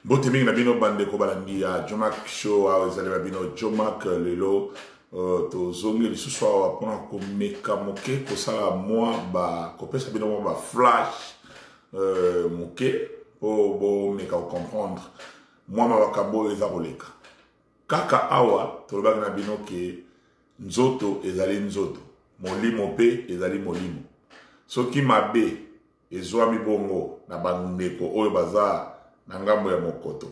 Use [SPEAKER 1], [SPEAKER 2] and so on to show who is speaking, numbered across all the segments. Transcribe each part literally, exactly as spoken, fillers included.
[SPEAKER 1] Bote mingi na bino bande ko balandi ya Jomak show awa ezali ba bino Jomak lelo uh, to zongi lisusu awa pona ko meka moke ko sala moi ba ko pesa bino mo ba flash uh, moke po bo meka ko comprendre moi ma bakabo eza koleka kaka awa to lobaka na bino ke nzoto ezali nzoto molimo pe ezali molimo soki mabe ezwami bongo na bandeko oyo baza na ngambo ya mokoto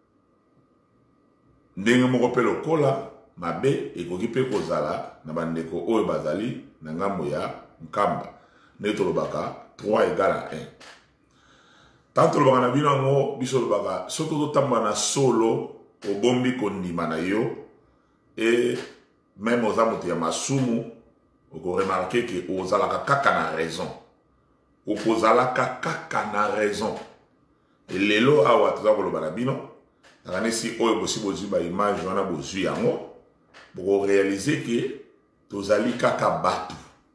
[SPEAKER 1] ndenge moko pe lokola mabe ekoki pe kozala na bandeko oyo bazali na ngambo ya nkamba nde tolobaka trois égale à un tant tolobaka na bino yango biso lobaka soki ozotambola na solo obombi kondima na yo e même oza moto ya masumu okoremarke ke ozalaka kaka na raison okozalaka kaka na raison et lelo awa toza koloba na bino nakanisi oyo bosi bozwi ba image wana bozwi yango boko réaliser ke tozali kaka batu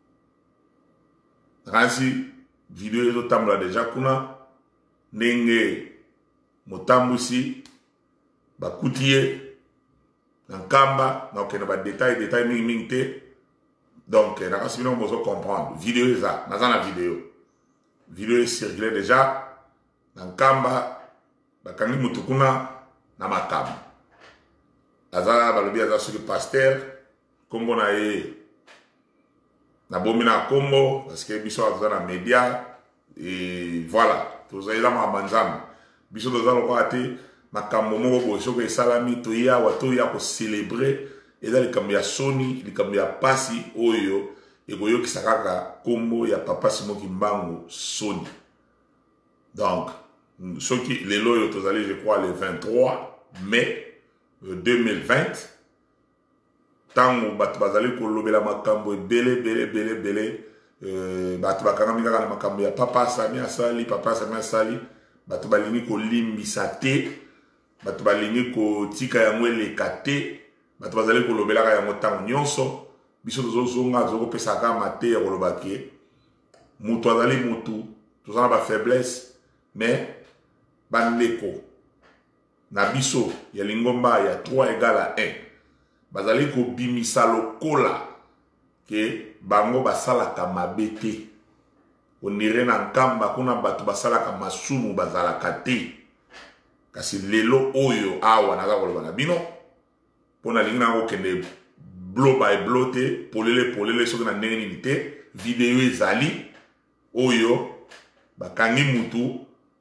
[SPEAKER 1] nakanisi video ezotambola deja kuna ndenge motambusi bakuti ye na nkamba na okende ba détail détail mingi mingi te donc nakanisi bino bozo comprendre video eza naza na video video esircule deja na nkamba bakangi mutu kuna na makambo aza balobi aza soki pasteur kombo na ye nabomi na kombo parce que biso aza na média et voilà toza eza makambo nzambe biso toza lokola te makambo moko boye soki esalami toya awa toya kocelebre eza likambo ya soni likambo ya pasi oyo ekoyokisa kaka kombo ya papa Simoki Mbangu soni donc soki lelo oyo tozali je crois le vingt-trois mai deux mille vingt tango bato bazali kolobela makambo ebele bele bele bele euh, bato bakangami kaka na makambo ya papa Sami asali papa Sami asali bato balingi kolimbisa te bato balingi kotika yango eleka te bato bazali kolobelaka yango ntango nyonso biso tozozonga tozokopesaka mate ya koloba ke moto azali motu toza na bafaiblesse mais bandeko na biso ya lingomba ya trois égale à un bazali kobimisa lokola ke bango basalaka mabe te onire na nkamba kuna bato basalaka masumu bazalaka te kasi lelo oyo awa naza koloba na bino mpo nalingi nango okende blo by blo te polele polele soki na ndenge nini te video ezali oyo bakangi mutu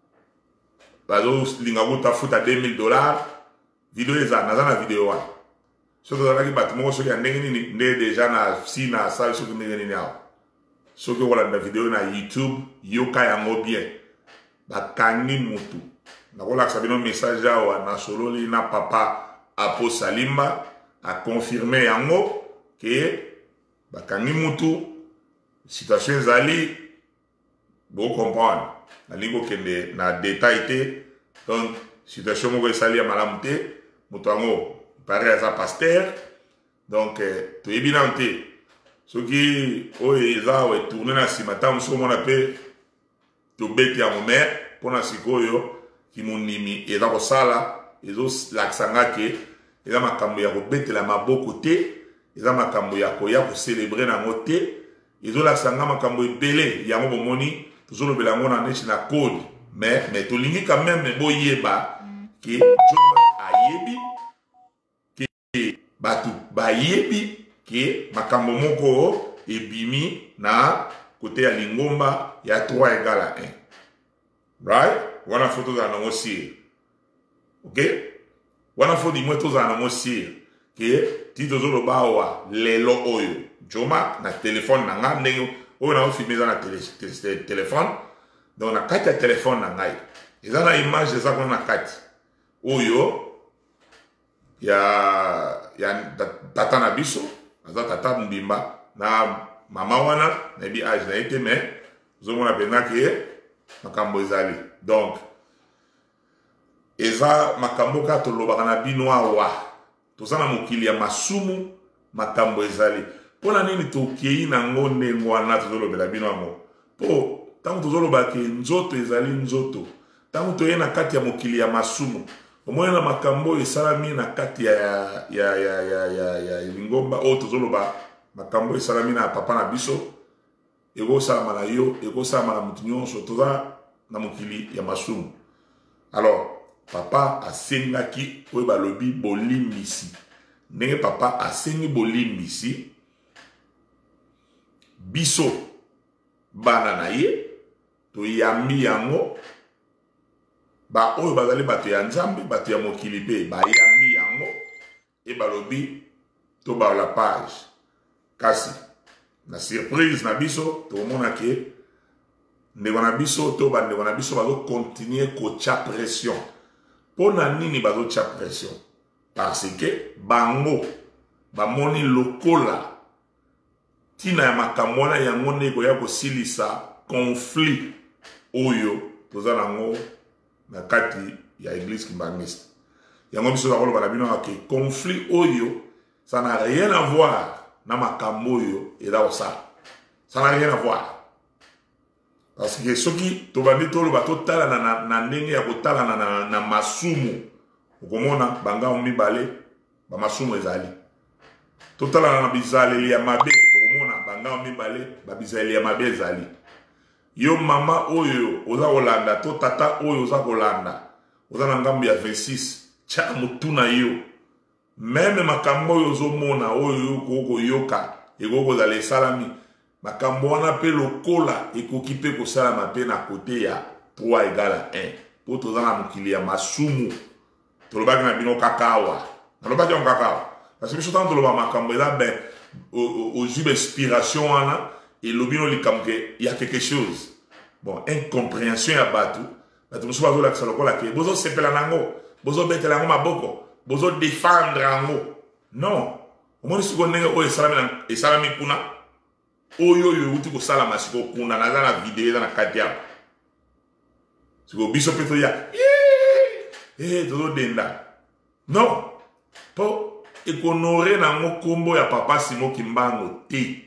[SPEAKER 1] bazolinga kotafuta deux mille dollars video eza naza na video wana soki ozalaki bato moko soki ya ndenge nini nde deja na si na asali soki ndenge nini awa soki okolanda video na YouTube yoka yango bien bakangi mutu nakolakisa bino message awa nasololi na papa Apo Salimba akonfirme yango ke bakangi mutu situation ezali bo comprendre nalingi okende na détail te donc situation moko esali ya malamu te moto yango pare aza pasteur donc toyebi nano te soki oyo eza awa etourne na nsima ntango mosuku omona mpe tobeti yango mer mpona sikoyo kimonimi eza kosala ezolakisa nga ke eza makambo ya kobetela maboko te eza makambo ya koya kocelebre nango te ezolakisa nga makambo ebele yango bomoni tozolobela yango na neti na code mais mais tolingi quand même boyeba ke Jomak ayebi ke bato bayebi ke makambo moko ebimi na kote ya lingomba ya trois égale à un right wana fo tozala nango sire ok wana fo dimwe tozala nango sire ke ti tozoloba awa lelo oyo Jomak na telefone na nga ndenge oyo naofilme eza na telefone donc na kati ya telefone na ngai eza na image eza kuna na kati oyo ya ya tata na biso aza tata mbimba na mama wana nayebi age na ye te mais ozomona mpenza ke makambo ezali donc eza makambo kaka tolobaka na bino awa toza na mokili ya masumu makambo ezali mpona nini tokei nango ndenge wana tozolobela bino yango mpo ntango tozoloba ke nzoto ezali nzoto tango toye na kati ya mokili ya masumu omona na makambo esalami na kati ya ya ya ya ya ya lingomba o tozoloba makambo esalami na papa na biso ego salama na yo ego salama na mutu nyonso toza na mokili ya masumu. Alors papa asengaki oyo balobi bolimbisi ndenge papa asengi bolimbisi biso bana na ye toyambi yango ba oyo bazali bato ya nzambe bato ya mokili pe bayambi yango e balobi to ba la page kasi na surprise na biso tokomona ke ndeko na biso to bandeko na biso bazo continuer kotia pression. Pona nini bazo tia pression? Parce que bango bamoni lokola tina ya makambo wana yango nde ekoya kosilisa conflit oyo toza nango na kati ya église kimbangiste. Yango biso bakoloba na bino ke conflit oyo ça n'a rien à voir na makambo oyo eza kosala. Ça n'a rien à voir. Parce que soki tobandi toloba totala na, na ndenge ya kotala na, na, na masumu okomona banga mibale ba masumu ezali. Totala na bizaleli ya mabe okomona banga mibale ba bizaleli ya mabe ezali. Yo mama oyo oza kolanda to tata oyo oza kolanda oza na ngambi ya vingt-six cha mutuna yo meme makambo oyo ozomona oyo koko yoka ekoko za salami makambo wana pe lokola ekoki pe kosalama pe na kote ya trois égale à un po toza na mokili ya masumu tolobaki na bino kakawa nalobaki yango kakawa parce que biso ntango toloba makambo eza ben ozwi inspiration wana elobi no likambo ke ya quelque chose bon incompréhension ya bato bato mosusu bazolakisa lokola ke bozosepela nango bozobetela yango maboko bozodefendre yango non omoni sikoyo ndenge oyo esalami kuna oyo oyo euti kosalama sikoyo kuna naza na video eza na kati awa sikoyo biso mpe toya e tozodenda non mpo ekonore nango nkombo ya papa Simon Kimbangu te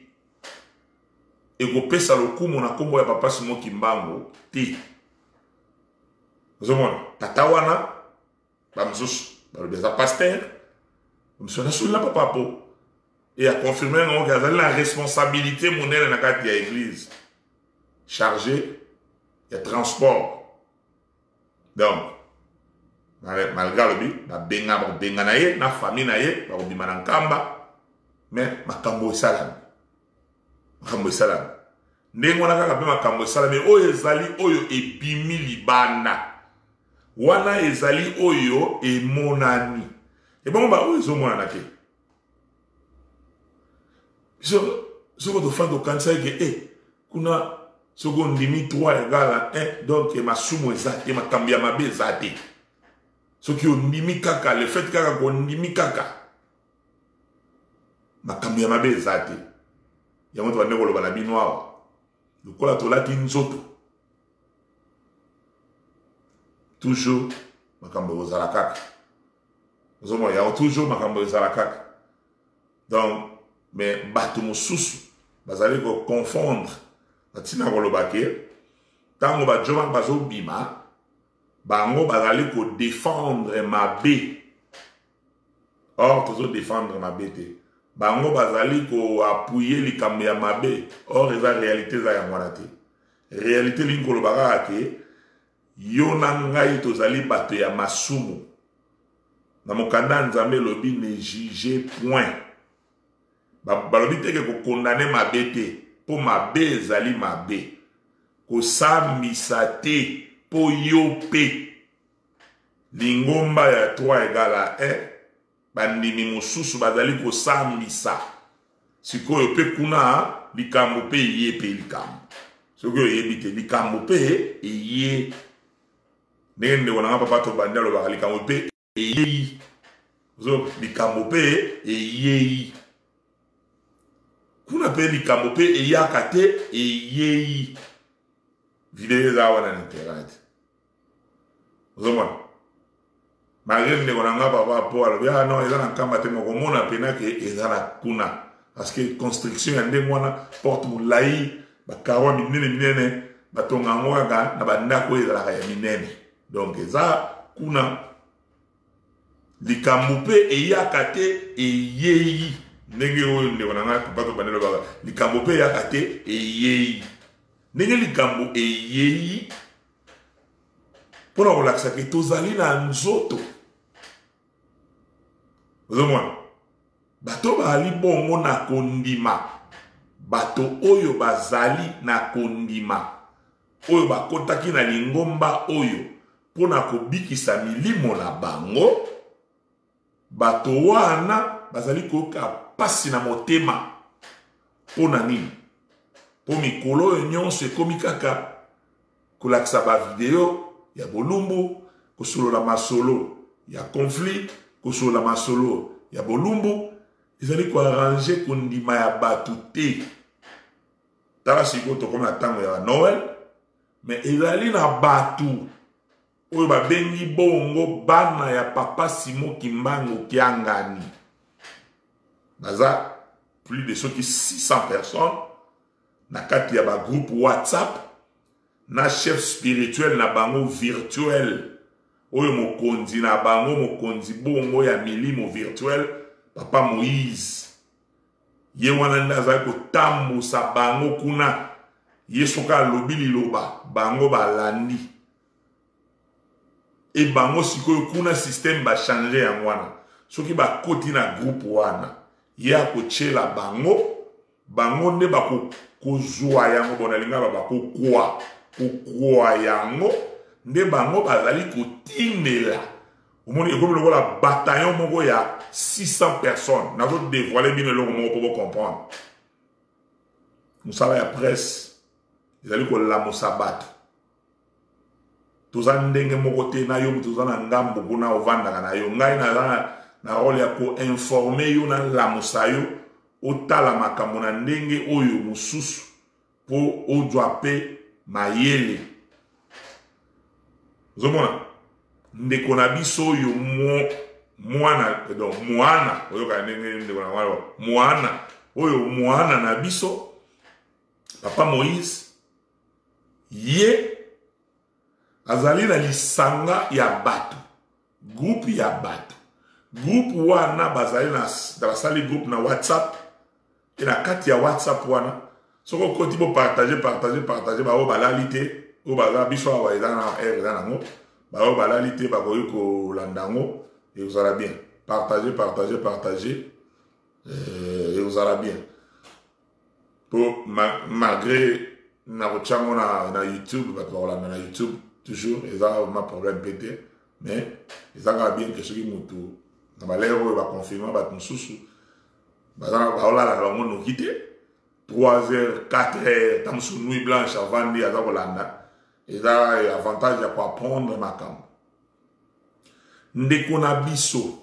[SPEAKER 1] ekopesa lokumu na nkombo ya papa Simon Kimbangu te. Ozomona tata wana bamosusu balobi aza pasteur bamosusu anasuli na papa po e akonfirme yango azali na responsabilité monene na kati ya église chargé ya transport. Donc malgré alobi babenga bakobenga na ye na famille na ye bakobima na nkamba mais makambo esalami makambo esalami ndenge wana kaka mpe makambo esalami oyo ezali oyo ebimi libanda wana ezali oyo emonani ebongo ba oyo ezomonana te soko tofandi tokanisa eke e kuna soko ndimi trois égale à un donc masumu eza te makambo ya mabe eza te soki ondimi kaka le fait kaka kondimi kaka makambo ya mabe eza te yango tobande koloba na bino awa lokola tolati nzoto toujours makambo ekozala kaka ozomona yango toujours makambo ezala kaka. Donc mais bato mosusu bazali koconfondre batina koloba ke ntango bajoma bazobima bango bazali kodefendre mabe or tozodefendre mabe te bango bazali koapuye likambo ya mabe or eza réalité eza yango wana te. Réalité lingi koloba kaka ke yo na ngai tozali bato ya masumu na mokanda nzambe lobi ne juge point balobi teke kokondane mabe te po mabe ezali mabe kosambisa te po yo pe lingomba ya trois égale à un bandimi mosusu bazali kosambisa sikoyo pe kuna likambo pe eye pe likambo soki oyebi te likambo pe eye ndenge ndeko nanga papa tobandi alobaka likambo pe eyei zo likambo pe eyei kuna pe likambo pe eyaka te eyei video eza wana na internet ozomona malgré ndeko nanga papa po alobi ah non eza na nkamba te mokomona pena ke eza na kuna parce que construction ya ndenge wana porte molai bakaro minene minene batonga yango kaka na bandako ezalaka ya minene donc eza kuna likambo mpe eyaka te eyei ndenge oyo ndeko na ngai papa to bandelo baba likambo mpe eyaka te eyei ndenge likambo eyei mpona kolakisa ke tozali na nzoto ozomona bato bazali bongo na kondima bato oyo bazali na kondima oyo bakotaki na lingomba oyo mpona kobikisa milimo na bango bato wana bazali koyoka pasi na motema mpona nini mpo mikolo oyo nyonso ekomi kaka kolakisa bavideo ya bolumbu kosolola masolo ya conflit kosolola masolo ya bolumbu ezali koarrange kondima ya bato te tala sikoyo tokomi na ntango ya noel me ezali na bato oyo babengi bongo bana ya papa Simon Kimbangu Kiangani baza plus de soki six cents personnes na kati ya ba groupe WhatsApp na chef spirituel na bango virtuel oyo mokonzi na bango mokonzi bongo ya milimo virtuel papa Moïse ye wana nde azali kotambusa bango kuna ye soka alobi liloba bango balandi e bango sikoyo kuna système bachange yango wana soki bakoti na groupe wana ye akotyela bango bango nde bakozwa yango bona linga bakokwa kokwa yango nde bango bazali kotindela omoni ekomi lokola bataillon moko ya six cents personnes nazo dévoiler bino eloko moko mpo bocomprendre mosala ya presse ezali kolamusa bato toza ndenge moko te na yo toza na ngambo kuna ovandaka na yo ngai naza na role ya koinforme yo na lamusa yo otala makambo na ndenge oyo mosusu mpo ozwa mpe mayele ozomona ndeko na biso oyo mwana mwana oyoka ndenge ndeko na mwana mwana oyo mwana na biso papa Moïse ye azali na lisanga ya bato groupe ya bato groupe wana bazali na basali groupe na WhatsApp e na kati ya WhatsApp wana soko koti bo partager partager partager ba o balali te o baza biso awa eza na air eza nango ba o balali te bakoki kolanda ngo et vous allez bien partager partager partager et vous allez bien pour malgré na kochango na na YouTube bato bakolanda na YouTube toujours eza ma problème pété mais eza kaka bien que soki motu na balere oyo baconfirme bato mosusu baza baolala na bango noki te trois heures quatre heures ntango mosusu nuit blanche avant nde aza kolanda eza avantage ya koapprendre makambo ndeko na biso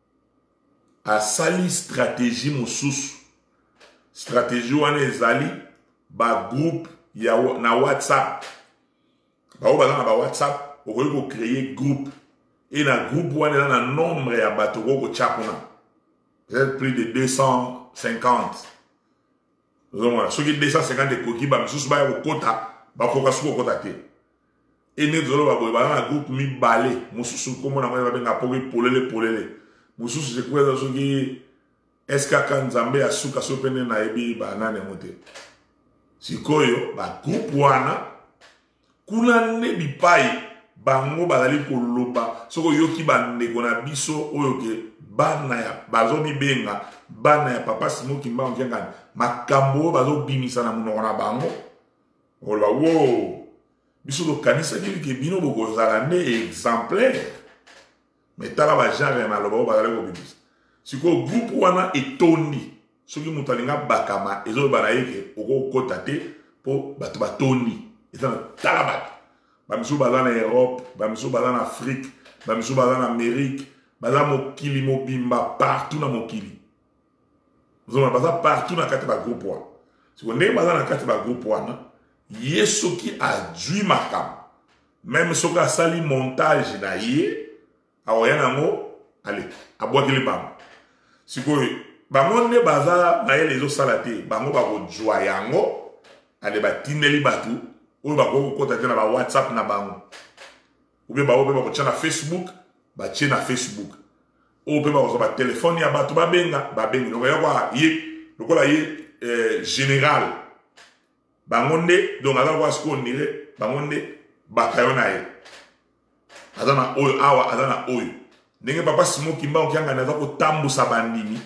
[SPEAKER 1] asali stratégie mosusu stratégie wana ezali bagroupe ya na WhatsApp bao baza na ba WhatsApp okoki kocréer groupe et na groupe wana eza na nombre ya bato okoki kotya kuna peut-être plus de deux cent cinquante ozomona soki deux cent cinquante ekoki bamisusu baya kokota bakoka soki kokota te e nde tozoloba boye baza na groupe mibale mosusu komona ngo babenga poki polele polele mosusu sekoki eza soki eske aka nzambe asuka so mpe nde nayebi banani yango te sikoyo bagroupe wana kuna nde bipai bango bazali koloba soki oyoki bandeko na biso oyo ke bana ya bazomibenga bana ya papa Simon Kimbangu Kiangani makambo oyo bazobimisa na monoko na bango oloba wo biso tokanisaki ke bino bokozala nde exemplaire me tala bagenre ya maloba oyo bazali kobimisa sikoyo groupe wana etondi soki moto alinga bakama ezoyeba na ye ke okokota te mpo bato batondi eza na tala bato bamisusu baza na Europe bamisusu baza na Afrique bamisusu baza na Amérique baza mokili mobimba partout na mokili ozomona baza partout na kati ya bagroupe wana siko ndenge baza na kati ya bagroupe wana ye soki azwi makambo meme soki asali montage na ye aoya nango ale abwakili bango sikoyo bango nde baza mayele ezosala te bango bakozwa yango ale batindeli bato oyo bakoki kokota te na ba WhatsApp na bango ou bien ba oyo ba ko na Facebook ba tie na Facebook oyo pe ba ko ba téléphone ya bato ba benga ba benga donc ya kwa ye lokola ye euh, général bangonde donc aza kwa sko ndire bangonde bakayona ye azana oyo awa azana oyo ndenge papa Simon Kimba okianga naza ko tambusa bandimi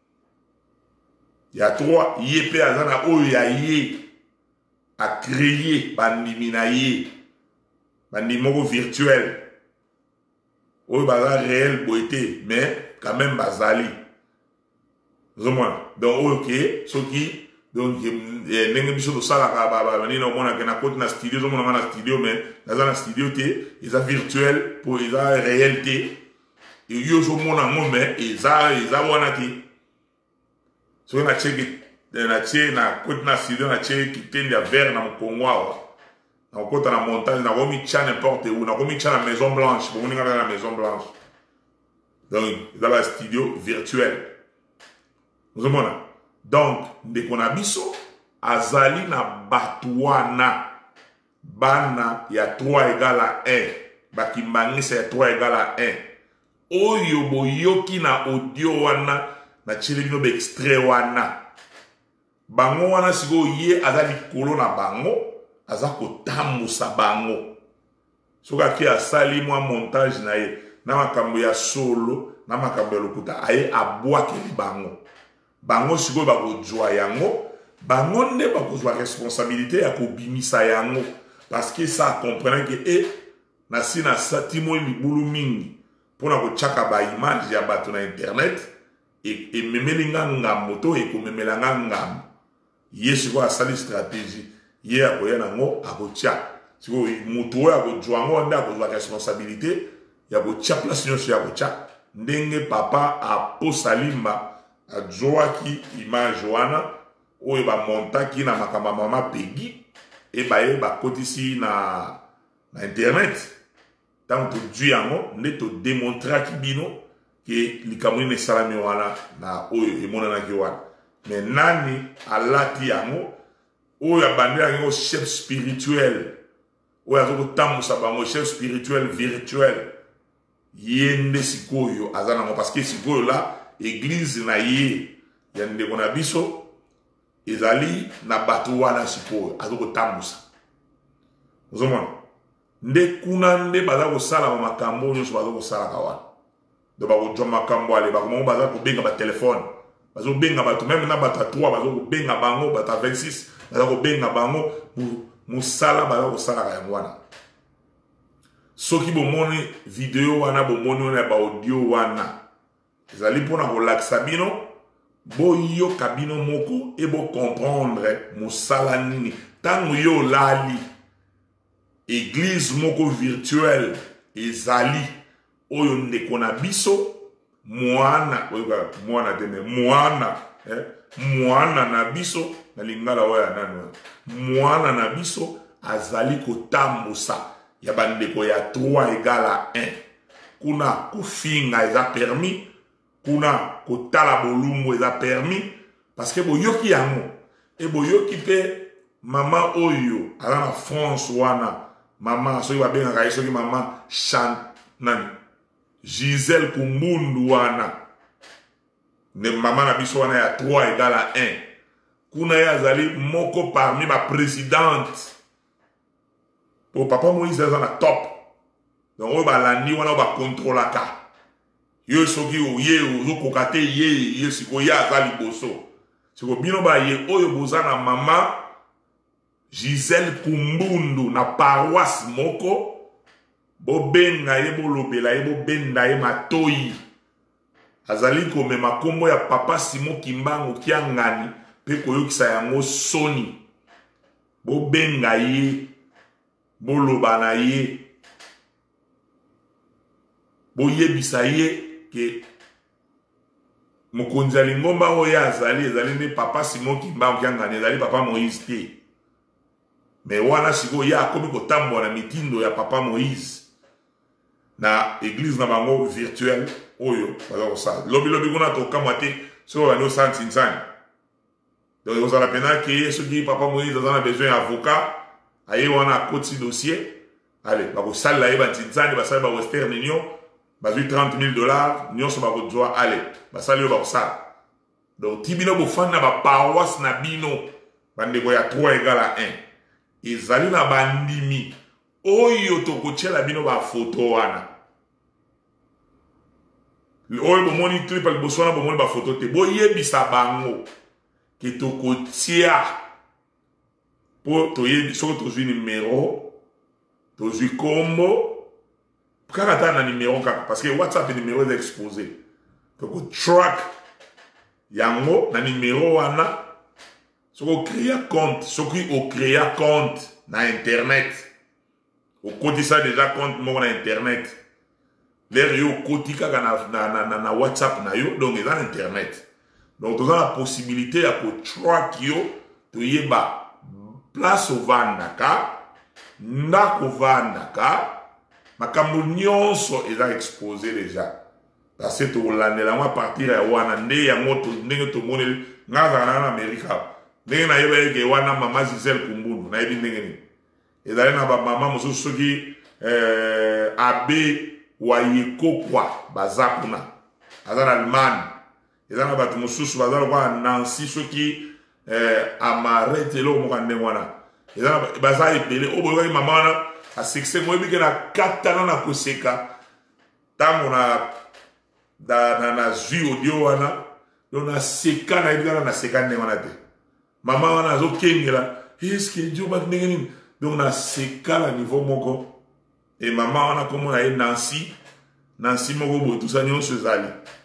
[SPEAKER 1] ya trois ye pe azana oyo ya ye a créer bandimi na ye bandimi moko virtuel oyo baza réel boité mais quand même bazali zomona donc oyo ke soki donc ndenge biso tosalaka banini omonaka na koti na studio ozomonanga na studio mais naza na studio te eza virtuel po eza réel te yo ozomona ngo mais eza eza wana te soki natie natie na koti na studio natie kitende ya vert na mokongo awa nakokota na montagne nakomi tia n'importe où nakomi tia na maison blanche bomoninga na maison blanche donc eza ba studio virtuel ozomona donc ndeko na biso azali na bato wana bana ya trois égale à un bakimbangisa ya trois égale à un oyo boyoki na audio wana na tieli bino baextrait wana bango wana sikoyo ye aza likolo na bango aza kotambusa bango soki ake asali mwa montage na ye na makambo ya solo na makambo ya lokuta aye abwakeli bango bango sikoyo bakozwa yango bango nde bakozwa responsabilité ya kobimisa yango parce que ça comprendre que e nasi na satimo libulu mingi mpona kotiaka baimage ya bato na internet ememeli nga ngambo to ekomemela nga ngambo ye sikoyo asali stratégie ye akoya nango akotia sikoyo moto oyo akozwa yango nde akozwa responsabilité ya kotia place nyonso ya kotia ndenge papa aposa limba azwaki image wana oyo bamontaki na makambo ya mama Peggy e baye bakotisi na na internet ntango tozwi yango nde todemontraki bino ke likambo nini esalami wana na oyo emonanaki wana me nani alati yango oyo abandelaki yango chef spirituel oyo azokotambusa bango chef spirituel virtuel ye nde sikoyo aza nango parce que sikoyo la église na ye ya ndeko na biso ezali na bato wana sikoyo azokotambusa ozomona nde kuna nde baza kosala makambo nyonso baza kosalaka wana do bakozwa makambo ale bakomongo baza kobenga batelefone bazobenga bato meme na bato ya trois baza kobenga bango bato ya vingt-six baza kobenga bango mosala baza kosalaka yango wana soki bomoni video wana bomoni wana ya baaudio wana ezali mpona kolakisa bino boyoka bino moko e bocomprendre mosala nini ntango yo olali église moko virtuelle ezali oyo ndeko na biso mwana oyoka mwana te me mwana eh? mwana na biso na lingala oyo ya nani mwana na biso azali kotambusa ya bandeko ya trois égale à un kuna kofinga eza permis kuna kotala bolumbu eza permis parce que boyoki yango e boyoki pe mama oyo aza na France wana mama soki babengaka ye soki mama Chan nani Gisèle Kumbundu wana ne mama na biso wana ya trois égale à un kuna ye azali moko parmi ba présidente po papa Moïse aza na top donc oyo balandi wana oyo bakontrolaka yo soki oye ozokoka te ye ye sikoyo ye aza liboso sikoyo bino baye oyo boza na mama Gisèle Kumbundu na paroisse moko bobenga ye bolobela ye bobenda ye matoyi azali komema kombo ya papa Simon Kimbangu kiangani pe koyokisa yango soni bobenga ye boloba na ye boyebisa ye ke mokonzi ya lingomba oyo azali ezali nde papa Simon Kimbangu kiangani ezali papa Moïse te me wana sikoyo ye akomi kotambola na mitindo ya papa Moïse na église na bango virtuel oyo baza kosala lobi lobi kuna tokamwa te soki bandi osala ntinsani donc ozala pena ke ye soki papa Moïse aza na besoin ya avocat aye wana akoti dossier allez bako sala ye bantinzani basala ba western union bazui trente mille dollars nyonso bako droit allez basala yo bako sala donc tibino bofanda ba paroisse na bino bandeko ya trois égale à un ezali na bandimi oyo tokotiela bino ba photo wana oyo bomoni clip al boswana bomoni ba photo te boyebisa bango ke tokotia po toyebi soko tozwi numéro tozwi kombo kaka ta na numéro kaka parce que WhatsApp est numéro exposé toko track yango na numéro wana soko créer compte soki o créer compte na internet o kodisa déjà compte mo na internet l'air yo koti kaka na, na, na, na, na WhatsApp na yo donc dans internet donc tu as la possibilité à ko track yo to yeba place ovandaka ndako vandaka makambo nyonso eza exposé déjà parce que tolandela mwa partir ya wana nde yango to ndenge tomoni ngaza na Amerika ndenge na yeba yeke wana mama Giselle Kumbulu na yebi ndenge ni ezali na ba mama mosusu soki euh, abe wayekokwa baza kuna aza na Allemagne eza na bato mosusu baza lokwa Nancy soki eh, amarete lo moka ndenge wana eza baza ebele oyo boyokaki mama wana asekse moyebi ke na katana na koseka ntango na na, na, na zwi audio wana yo naseka nayebi kaka naseka ndenge wana te mama wana azokengela eske dio bati ndenge nini donc naseka na niveau moko e mama wana komona ye Nancy Nancy moko boye tusa nyonso ezali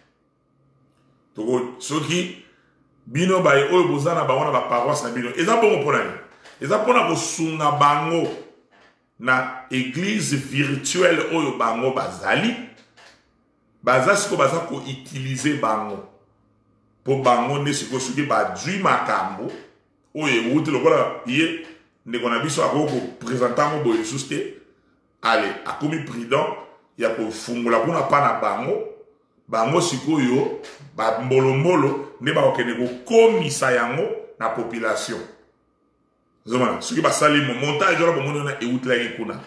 [SPEAKER 1] toko soki bino baye oyo boza na bango na baparoisse na bino eza bongo mpona nini eza mpona kosunga bango na église virtuelle oyo bango bazali baza siko baza koutilize bango mpo bango nde sikoyo soki bazwi makambo oyo ewuti lokola ye ndeko na biso akoki kopresentango boye lisusu te ale akomi prudent ya kofungola kuna mpa na bango bango sikoyo bambolombolo nde bakokende kokomisa yango na population zomana soki basali mo montage wana bomoni wana eutelaki kuna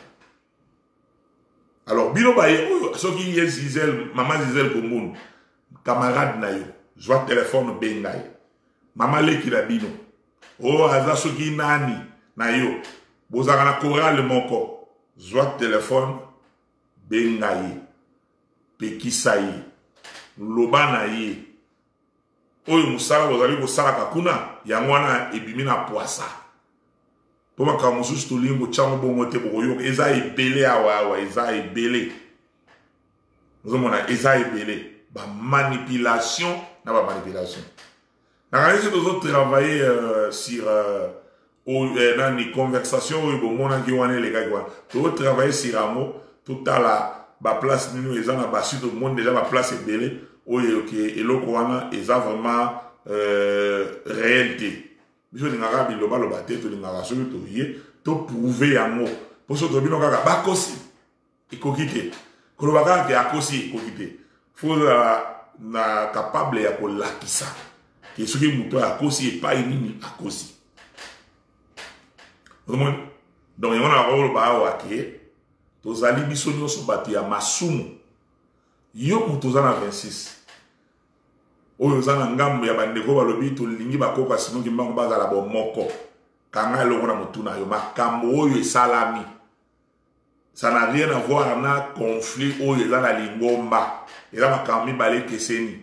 [SPEAKER 1] alors bino baye oyo soki ye Giselle mama Giselle Kumbulu camarade na yo zwa telefone benga ye mama leki na bino oyo aza soki nani na yo bozaka na chorale moko zwa telefone benga ye pekisa ye loba na ye oyo mosala bozali kosalaka kuna yango wana ebimi na poasa mpo makambo mosusu tolingi kotyango bongo te bokoyoka eza ebele awa awa eza ebele ozomona eza ebele bamanipulation na bamanipulation nakanisi tozotravaille euh, sur euh, euh, nani conversation oyo bomonaki wana elekaki wana tozotravaille sur yango totala baplace nini eza na basi tomoni déjà baplace ebele oyo eloko wana eza vraiment euh, réel te biso tolingaka bilobaloba te tolingaka soki toye toprouve yango mpo so tobino kaka bakosi ekoki te koloba kaka ke akosi ekoki te fo na capable ya kolakisa ke soki moto akosi epai nini akosi omoni donc yango na bakoloba awa ke tozali biso nyonso bato ya masumu yo moto oza na vingt-six oyo oza na ngambo ya bandeko balobi tolingi bakoko asinoki mbango bazala bomoko kanga elongo na motu na yo makambo oyo esalami ça n'a rien à voir na conflit oyo eza na lingomba eza makambo mibale ekeseni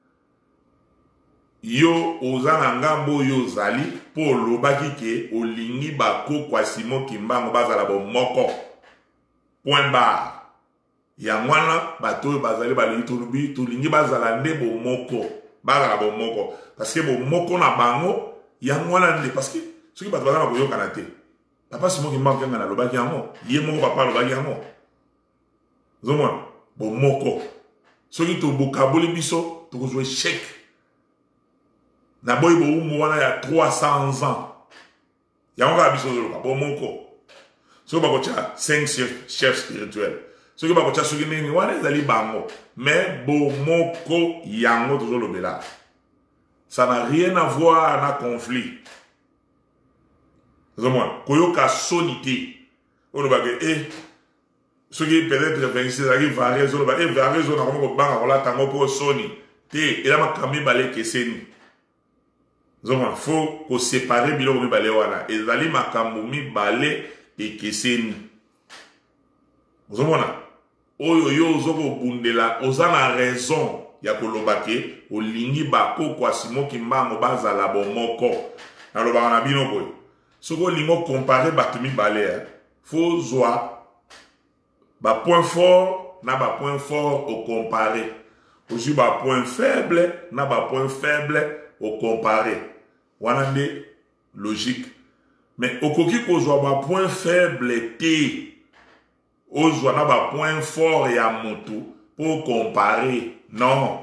[SPEAKER 1] yo oza na ngambo oyo ozali mpo olobaki ke olingi bakoko asimoki mbango bazala bomoko point barre yango wana bato oyo bazali balingi tolobi tolingi bazala nde bomoko bazala bomoko parce que bomoko na bango yango wana nde parce que soki bato baza na koyokana te papa simoki mbango kenga nalobaki yango ye moko papa alobaki yango ozomona bomoko soki tobokaboli biso tokozwa échec na boyi bowumbu wana ya trois cents ans yango kaka biso ozoloka bomoko soki bakotya cinq chefs spirituels soki bakotya soki nini wana ezali bango mais bomoko yango tozolobela ça n'a rien à voir na conflit ozomona koyoka soni te olobaka e Ce qui peut-être vingt-six, ça qui varie, et varie, on a comme un banc, on l'a tango pour Sony. Et là, ma camé balé que c'est nous. Donc, il faut qu'on sépare le bilan de balé. Et là, ma camé balé et que c'est nous. Vous voyez, oyo yo zoko bundela, ozana raison ya kolobake, o lingi bako kwa simo ki mbango baza la bomoko. Na loba na bino boy. Soko lingo comparer batumi balé, faut zwa ba point fort na ba point fort au comparer. Aussi ba point faible na ba point faible au comparer. Wanande logique. Mais au koki ko zwa ba point faible te. Ozwa na ba point fort ya moto pour comparer. Non.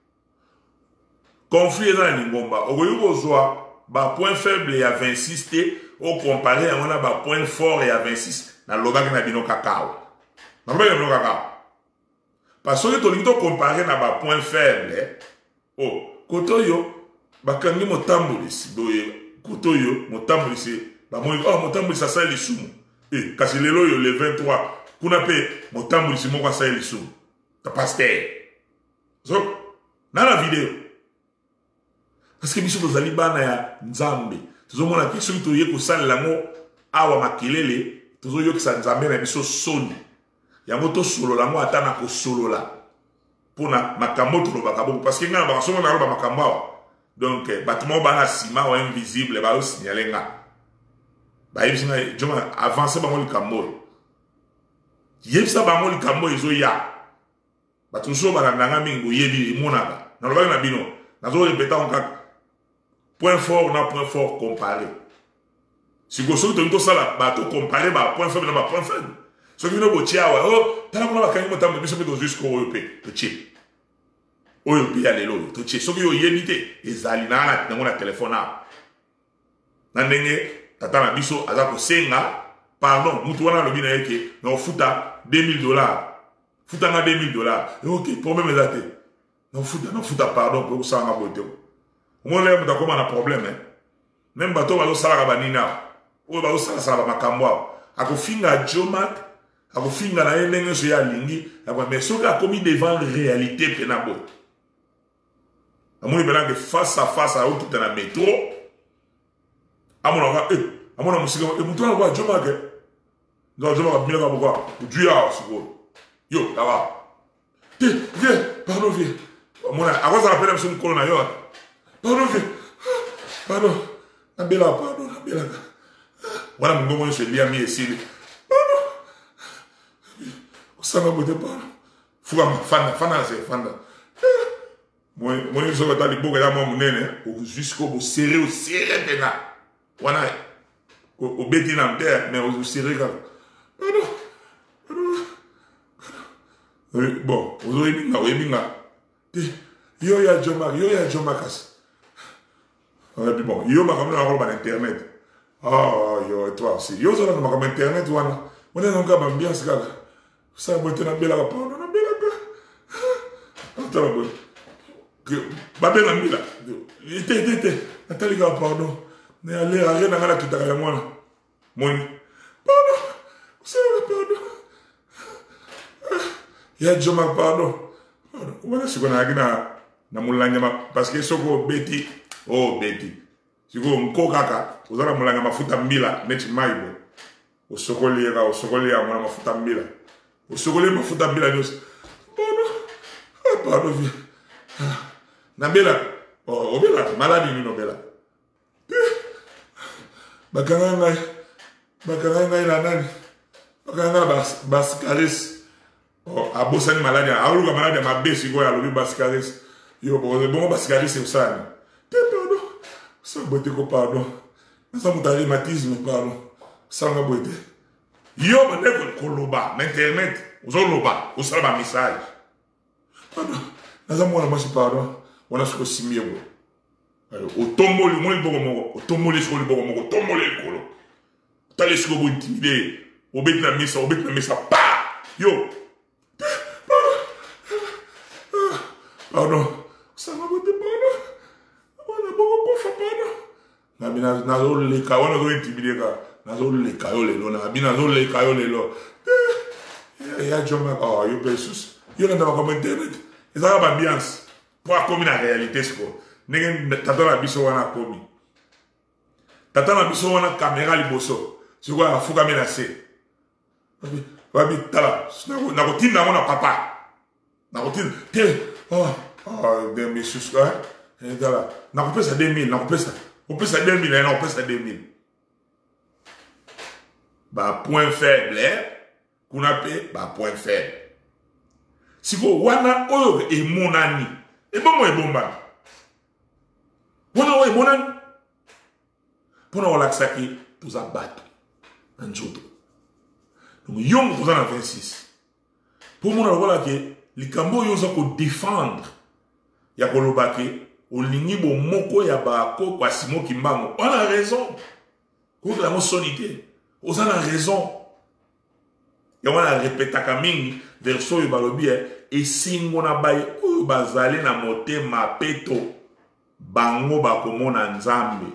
[SPEAKER 1] Conflit dans l'ingomba. Ogoyo ozwa ba point faible ya vingt-six te au comparer on a ba point fort ya vingt-six na loba na bino kakao. Na loba na bino kakao. Parce que to lito comparer na ba point faible. Oh, kotoyo bakangi motambulisi boye kotoyo motambulisi ba mo oh motambulisi ça les sumu. Eh kasi lelo yo le vingt-trois kuna pe motambulisi moko sa les sumu. Ta pasteur. So na la vidéo. Parce que biso tozali bana ya Nzambe. Tozomona ke soki toye ko salela ngo awa makelele tozo yokisa Nzambe na biso soni. Yango to solola ngo ata na ko solola. Pona makambo to lobaka boko parce que ngana ba somo na loba makambo awa. Donc bâtiment bana ciment ou invisible ba o signaler nga. Ba yebisa joma avancer ba mo likambo. Yebisa ba mo likambo ezo ya. Ba tuso ba nanga mingo yebi monaka. Na loba na bino. Nazo répéter encore point fort na point fort comparé. Si vous avez tout ça là, bah tout comparé bah point faible na point faible. Ce qui nous botia ouais oh, t'as la pas quand même biso to jusqu'au O E P, to chi. O E P ya lelo, to chi. Ce qui yo yebité, ezali na na na téléphone na. Na ndenge tata na biso aza ko senga, pardon, mutu wana lobi na yeke, na futa deux mille dollars. Futa na deux mille dollars. OK, problème ezate. Na futa na futa pardon pour ça na boté. On l'a pas comme un problème hein. Même bateau va sala ba nina. O ba sala sala ba makambo. Ako finga jomat, ako finga na ndenge so ya lingi, ako mais so ka commis devant réalité penabo. Amoni bela que face à face à tout dans le métro. Amona ka eh, amona musika e mutu na kwa jomat ke. Ngo jomat ka bila ka bokwa. Du ya siko. Yo, là va. Viens, viens, pardon viens. Mona, avant ça appelle monsieur Nkolo na yo. Pardon, pardon, Nabela, pardon, Nabela. Voilà, mon moment, je l'ai mis ici. Pardon. Ça va beauté, pardon. Fouga, fanda, fanda, c'est fanda. Moi, moi, je vais aller boire là, mon nene, jusqu'au bout, serré, au serré, pena. Voilà, au bêtis dans la terre, mais au serré, pardon, pardon. Bon, vous avez mis là, vous avez mis là. Yo ya Joma, yo ya Joma kas. Et bon, yo ma comme on va internet. Ah yo toi aussi. Yo ça ma comme internet wana. On est donc ba bien ça. Ça botte na bela pa na bela ka. Attends bon. Que ba bela mila. Ite ite ite. Natali ga pardon. Ne aller à rien na la kitaka ya mwana. Moni. Pardon. Ça pardon. Ya Joma pardon. Voilà ce qu'on a dit na mulanya parce que soko beti oh beti siko mkokaka uzana mulanya mafuta mbila neti maibo usokolera usokolera mwana mafuta mbila usokolera mafuta mbila nyos pardon pardon na bela oh obela maladi ni no bela bakanga ngai bakanga ngai na nani bakanga bas baskaris oh abosani maladi auluka maladi mabesi go ya lobi baskaris. Yo, bon, bon, baskaris c'est ça. Pardon. Ça boite ko pardon. Ça mon rhumatisme pardon. Ça nga boite. Yo, mais ne ko loba, internet, ozo loba, o sala ba message. Pardon. Naza mwana masi pardon. Wana siko simie bo. Alors, o tomboli mo libo mo, o tomboli siko libo mo, o tomboli kolo. Tale siko bo intimidé. O bet na misa, o bet na misa pa. Yo. Pardon. Ça va vous demander. On a beaucoup de fois, pardon. Nabina, nazo le kayo, nazo intimidé ka. Nazo le kayo le lo, nabina nazo le kayo le lo. il y a John Mac, oh, il y a Jesus. Il y a dans internet. Ils ont une ambiance. Pour comme la réalité, c'est quoi? Tata la biso wana komi. Tata la biso wana caméra liboso. C'est quoi la fouga menacé? Wabi tala. Na kotinda wana papa. Na kotinda. Oh, oh, deux mille sous quoi? Et là, na kopé ça deux mille, na kopé ça. On peut ça deux mille, na kopé ça deux mille. Bah point faible, qu'on appelle bah point faible. Si vous wana oyo et monani, et bon moi et bon ba. Wana oyo et monani. Pour nous relaxer qui pour ça battre en joto. Donc yom pour ça en vingt-six. Pour moi voilà que les cambo yo ça ko défendre. Ya ko lobake o lingi bo moko ya ba ko kwa simo kimbango. On a raison. Contre la solité. On a raison. Et on a répété kaming verso yo balobi et singo na baye o bazale na motema peto bango ba komona nzambe.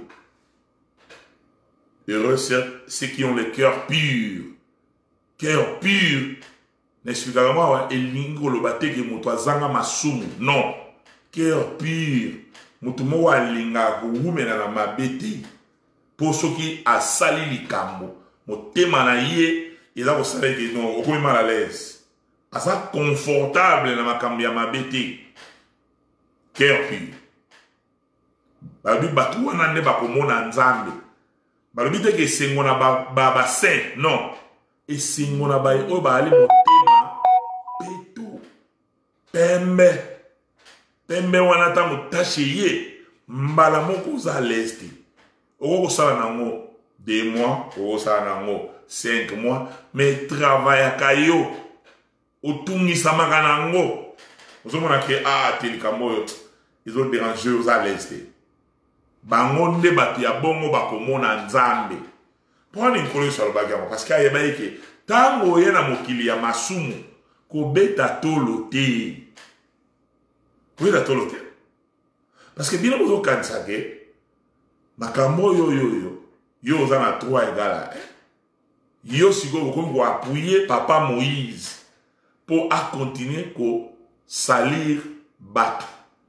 [SPEAKER 1] Heureux ceux qui ont le cœur pur. Cœur pur. N'expliquez-moi, et lingo le bate que moto zanga masumu. Non. Cœur pur. Moto mo wa linga ko wumena na mabete. Pour ceux qui a sali likambo. Motema na ye, il a ko sali que non, au mal à l'aise. À ça confortable na makambo ya mabete. Cœur pur. Babi batu wana ne ba ko mona nzambe. Balobi te ke sengona ba ba saint non et sengona ba o ba ali motema peto pembe pembe wana ta mutashi ye mbala moko za lesti o ko sala nango deux mois o sala nango cinq mois mais travail kayo o tungi samaka nango ozomona ke ah telikambo ils ont dérangé aux à lesti bangonde bati ya bongo bakomona nzambe poni nkolo sur le bagamo parce qu'il y a baike tango yena mokili ya masumu ko beta tolo te ko beta tolo te parce que bino bozo kanisa ke makambo yo yo yo yo za na trois égala yo siko ko appuyer papa Moïse pour à continuer ko salir bato.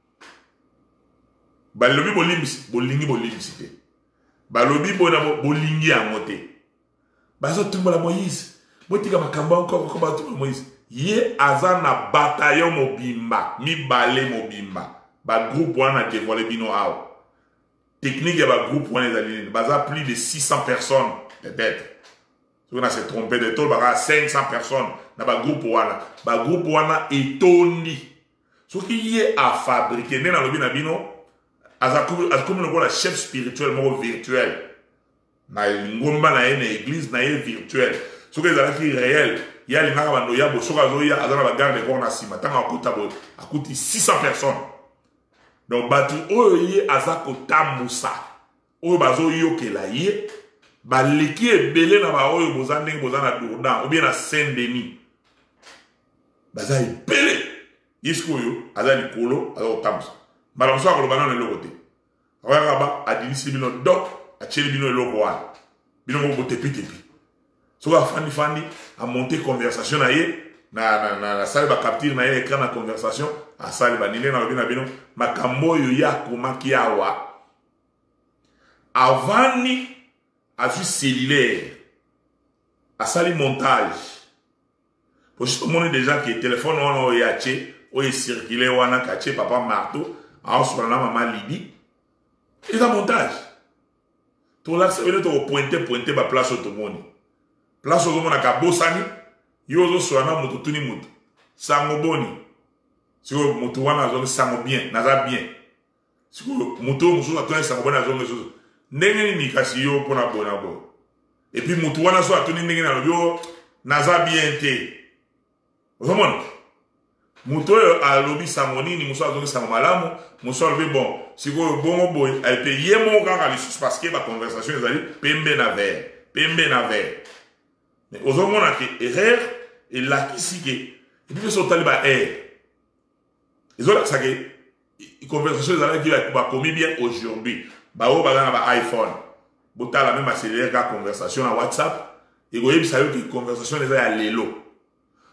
[SPEAKER 1] Balobi bolimsi, bolingi bolimsi te. Balobi bona bolingi amote. Bazo tumbola Moïse. Botika makamba encore ko ba tumbola Moïse. Ye azana bataillon mobimba, mi balé mobimba. Ba groupe wana dévoilé bino aw. Technique ya ba groupe wana ezali. Baza plus de six cents personnes peut-être. Si on a se trompé de tout, ba cinq cents personnes na ba groupe wana. Ba groupe wana etondi. Ce qui est à fabriquer na lobi na bino comme le chef spirituel mot virtuel na ngomba na une église na une virtuelle ce que les qui réel il y a les ngaba ya bo soka zo ya azana ba garde ko na sima tanga akuta bo akuti six cents personnes donc batu oyo ye azako tamusa oyo bazo yokela ye ba leki ebele na ba oyo bozande bozana Dourdan ou bien na Saint-Denis baza ebele yesko yo azali kolo azo tamusa Madame Soa le banon le côté. Regarde a dit bino doc a cheli bino le roi. Bino mo bote piti pi. So a fandi fandi a monter conversation na ye na na na la salle ba capture na ye écran na conversation a salle ba nile na bino bino makambo yo ya komaki awa. Avani a vu cellulaire a sali montage. Pour tout le monde déjà qui téléphone on a yaché o est circulé wana kaché papa marteau. Alors, sur la maman Lydie, il y a un montage. Tout là, ça veut dire que tu pointer, pointer, ma place au monde. Place au monde, à Kabosani, yozo sur la moto, tout le monde. Sango boni. Si vous moto wana zone sango bien, naza bien. Si vous moto musu atone sango boni na zone zo. Ndenge ni kasi yo pona bona bo. Et puis moto wana so atone ndenge na yo naza bien te. Vous comprenez? Muto a lobi samoni ni muso azongi sango malamu muso lobi bon siko bongo boy a été yemo kaka li sus parce que ba conversation ezali pembe na ver pembe na ver mais ozomona ke erreur et la kisike et puis so taliba er izola sake conversation ezali ki ba commis bien aujourd'hui ba o ba na ba iPhone botala même accélérer ka conversation na WhatsApp et goyebi sayo ki conversation ezali ya lelo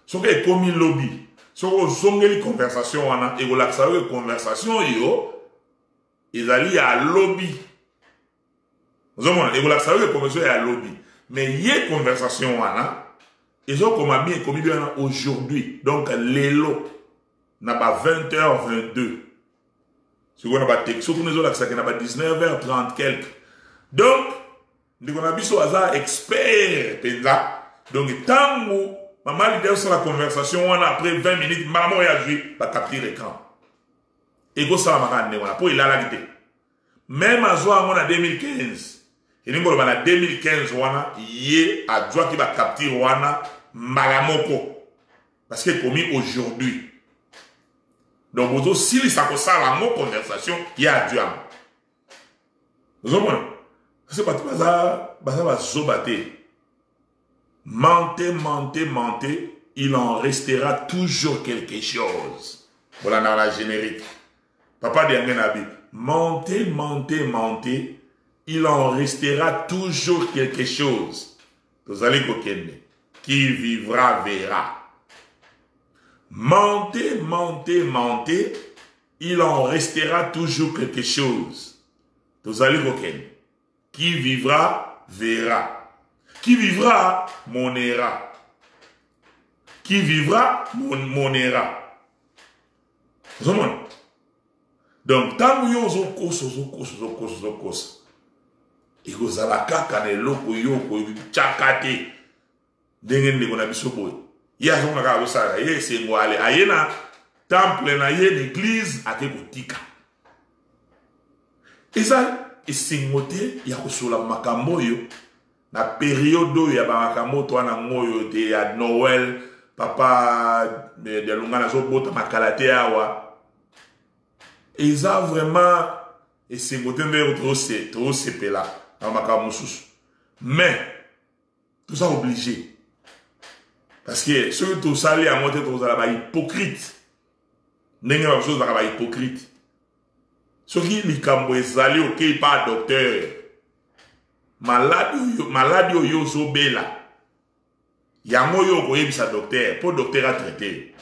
[SPEAKER 1] soki ekomi lobby soki ozongeli conversation wana ekolakisa yo conversation yo ezali ya lobby ozomona ekolakisa yo conversation ya lobby mais ye conversation wana ezokoma bien ekomi bien aujourd'hui donc lelo na ba vingt heures vingt-deux sikoyo na batexo kuna ezolakisaka na ba dix-neuf heures trente quelque donc ndeko na biso aza expert penza donc ntango mama lide osala conversation wana après vingt minutes mbala moko ya zwi bacapture écran ekosalamaka nde wana mpo elalaki te même azwa yango na deux mille quinze elingi koloba na deux mille quinze wana ye azwaki bacapture wana mbala moko parce que ekomi aujourd'hui donc bozosilisa kosala yango conversation ye adwi yango ozomona parce bato baza baza bazoba te mentez, mentez, mentez, il en restera toujours quelque chose. Voilà dans la générique. Papa de Yangenabi, mentez, mentez, mentez, il en restera toujours quelque chose. Vous allez comprendre. Qui vivra verra. Mentez, mentez, mentez, il en restera toujours quelque chose. Vous allez comprendre. Qui vivra verra. Qui vivra, monera. Qui vivra, mon, monera. Vous comprenez? Donc, tant que vous avez un cours, vous avez un cours, vous avez un cours. Et vous avez un kaka, ne loko yoko, chakate. Dengen de kona bisoboy. Ya zonga ka osara, ye sengo ale. Ayena temple na ye l'église ake kotika. Eza esengote ya kosola makambo yo. Na période ya bamakambo to na ngoyo te ya Noël papa de lungana zo bota makalate awa eza vraiment esengote ndero to se to se pela na makambo susu mais tout ça obligé parce que ceux tout ça les à monter to za ba hypocrite ndenge ba chose ba hypocrite ceux qui likambo ezali OK pas docteur malade malade yo so bela yango yo ko yebisa docteur pour docteur a traité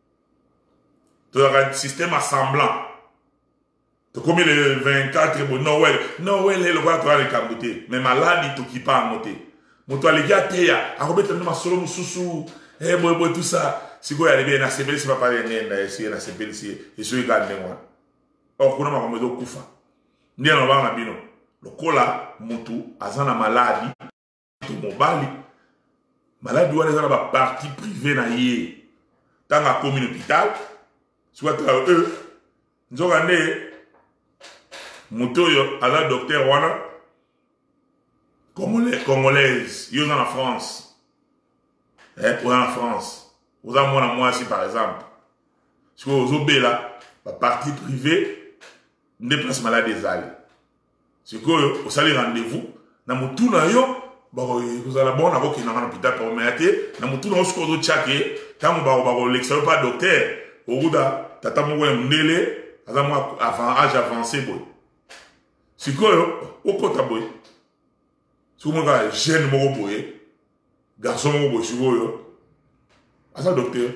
[SPEAKER 1] to un système assemblant to comme le vingt-quatre bon Noël Noël le quoi toi le kambuté mais malade to qui pas monter moto alikia teya akobeta no masolo mususu eh boy boy tout ça siko ya bien na sebeli c'est pas parler nenda esi na sebeli si et so igande moi or kuna makomezo kufa ndia no bana bino lokola mutu azana maladi to mobali maladi wana ezana ba partie privée na ye tanga komi hôpital soit eux nzoka nde mutu yo ala docteur wana congolais congolaise yo en France eh pour en France vous avez moi moi si par exemple si vous obéla ba partie privée ne place malade ezali c'est que vous allez rendez-vous na mutu na yo ba vous allez bon na ko na hôpital pour meate na mutu na ko zo chake tamu ba ba l'expert pas docteur au ruda tata mo we mndele azamwa avant âge avancé boy c'est que au kota boy si vous avez jeune mo boy garçon mo boy si vous asa docteur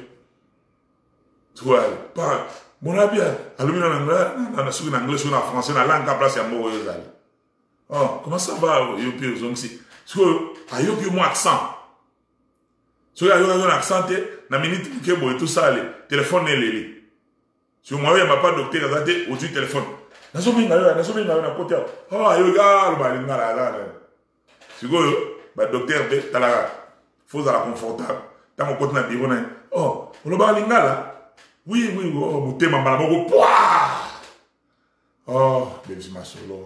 [SPEAKER 1] tu vois pas mon abi alumina na na sur en anglais sur en français na langue à place ya mo yo zali. Oh, comment ça va, yo pire zongi? Parce que ayo que mon accent. So ayo un accent na minute que boy tout ça le téléphone est lélé. Si moi ya pas docteur azate au téléphone. Na so minga yo, na so minga na côté. Oh ayo ga ba linga la la. Si go ba docteur be tala faut la confortable. Dans mon côté na bureau na. Oh, on ba linga la. Oui oui oh mutema mbala moko poa. Oh, baby ma solo.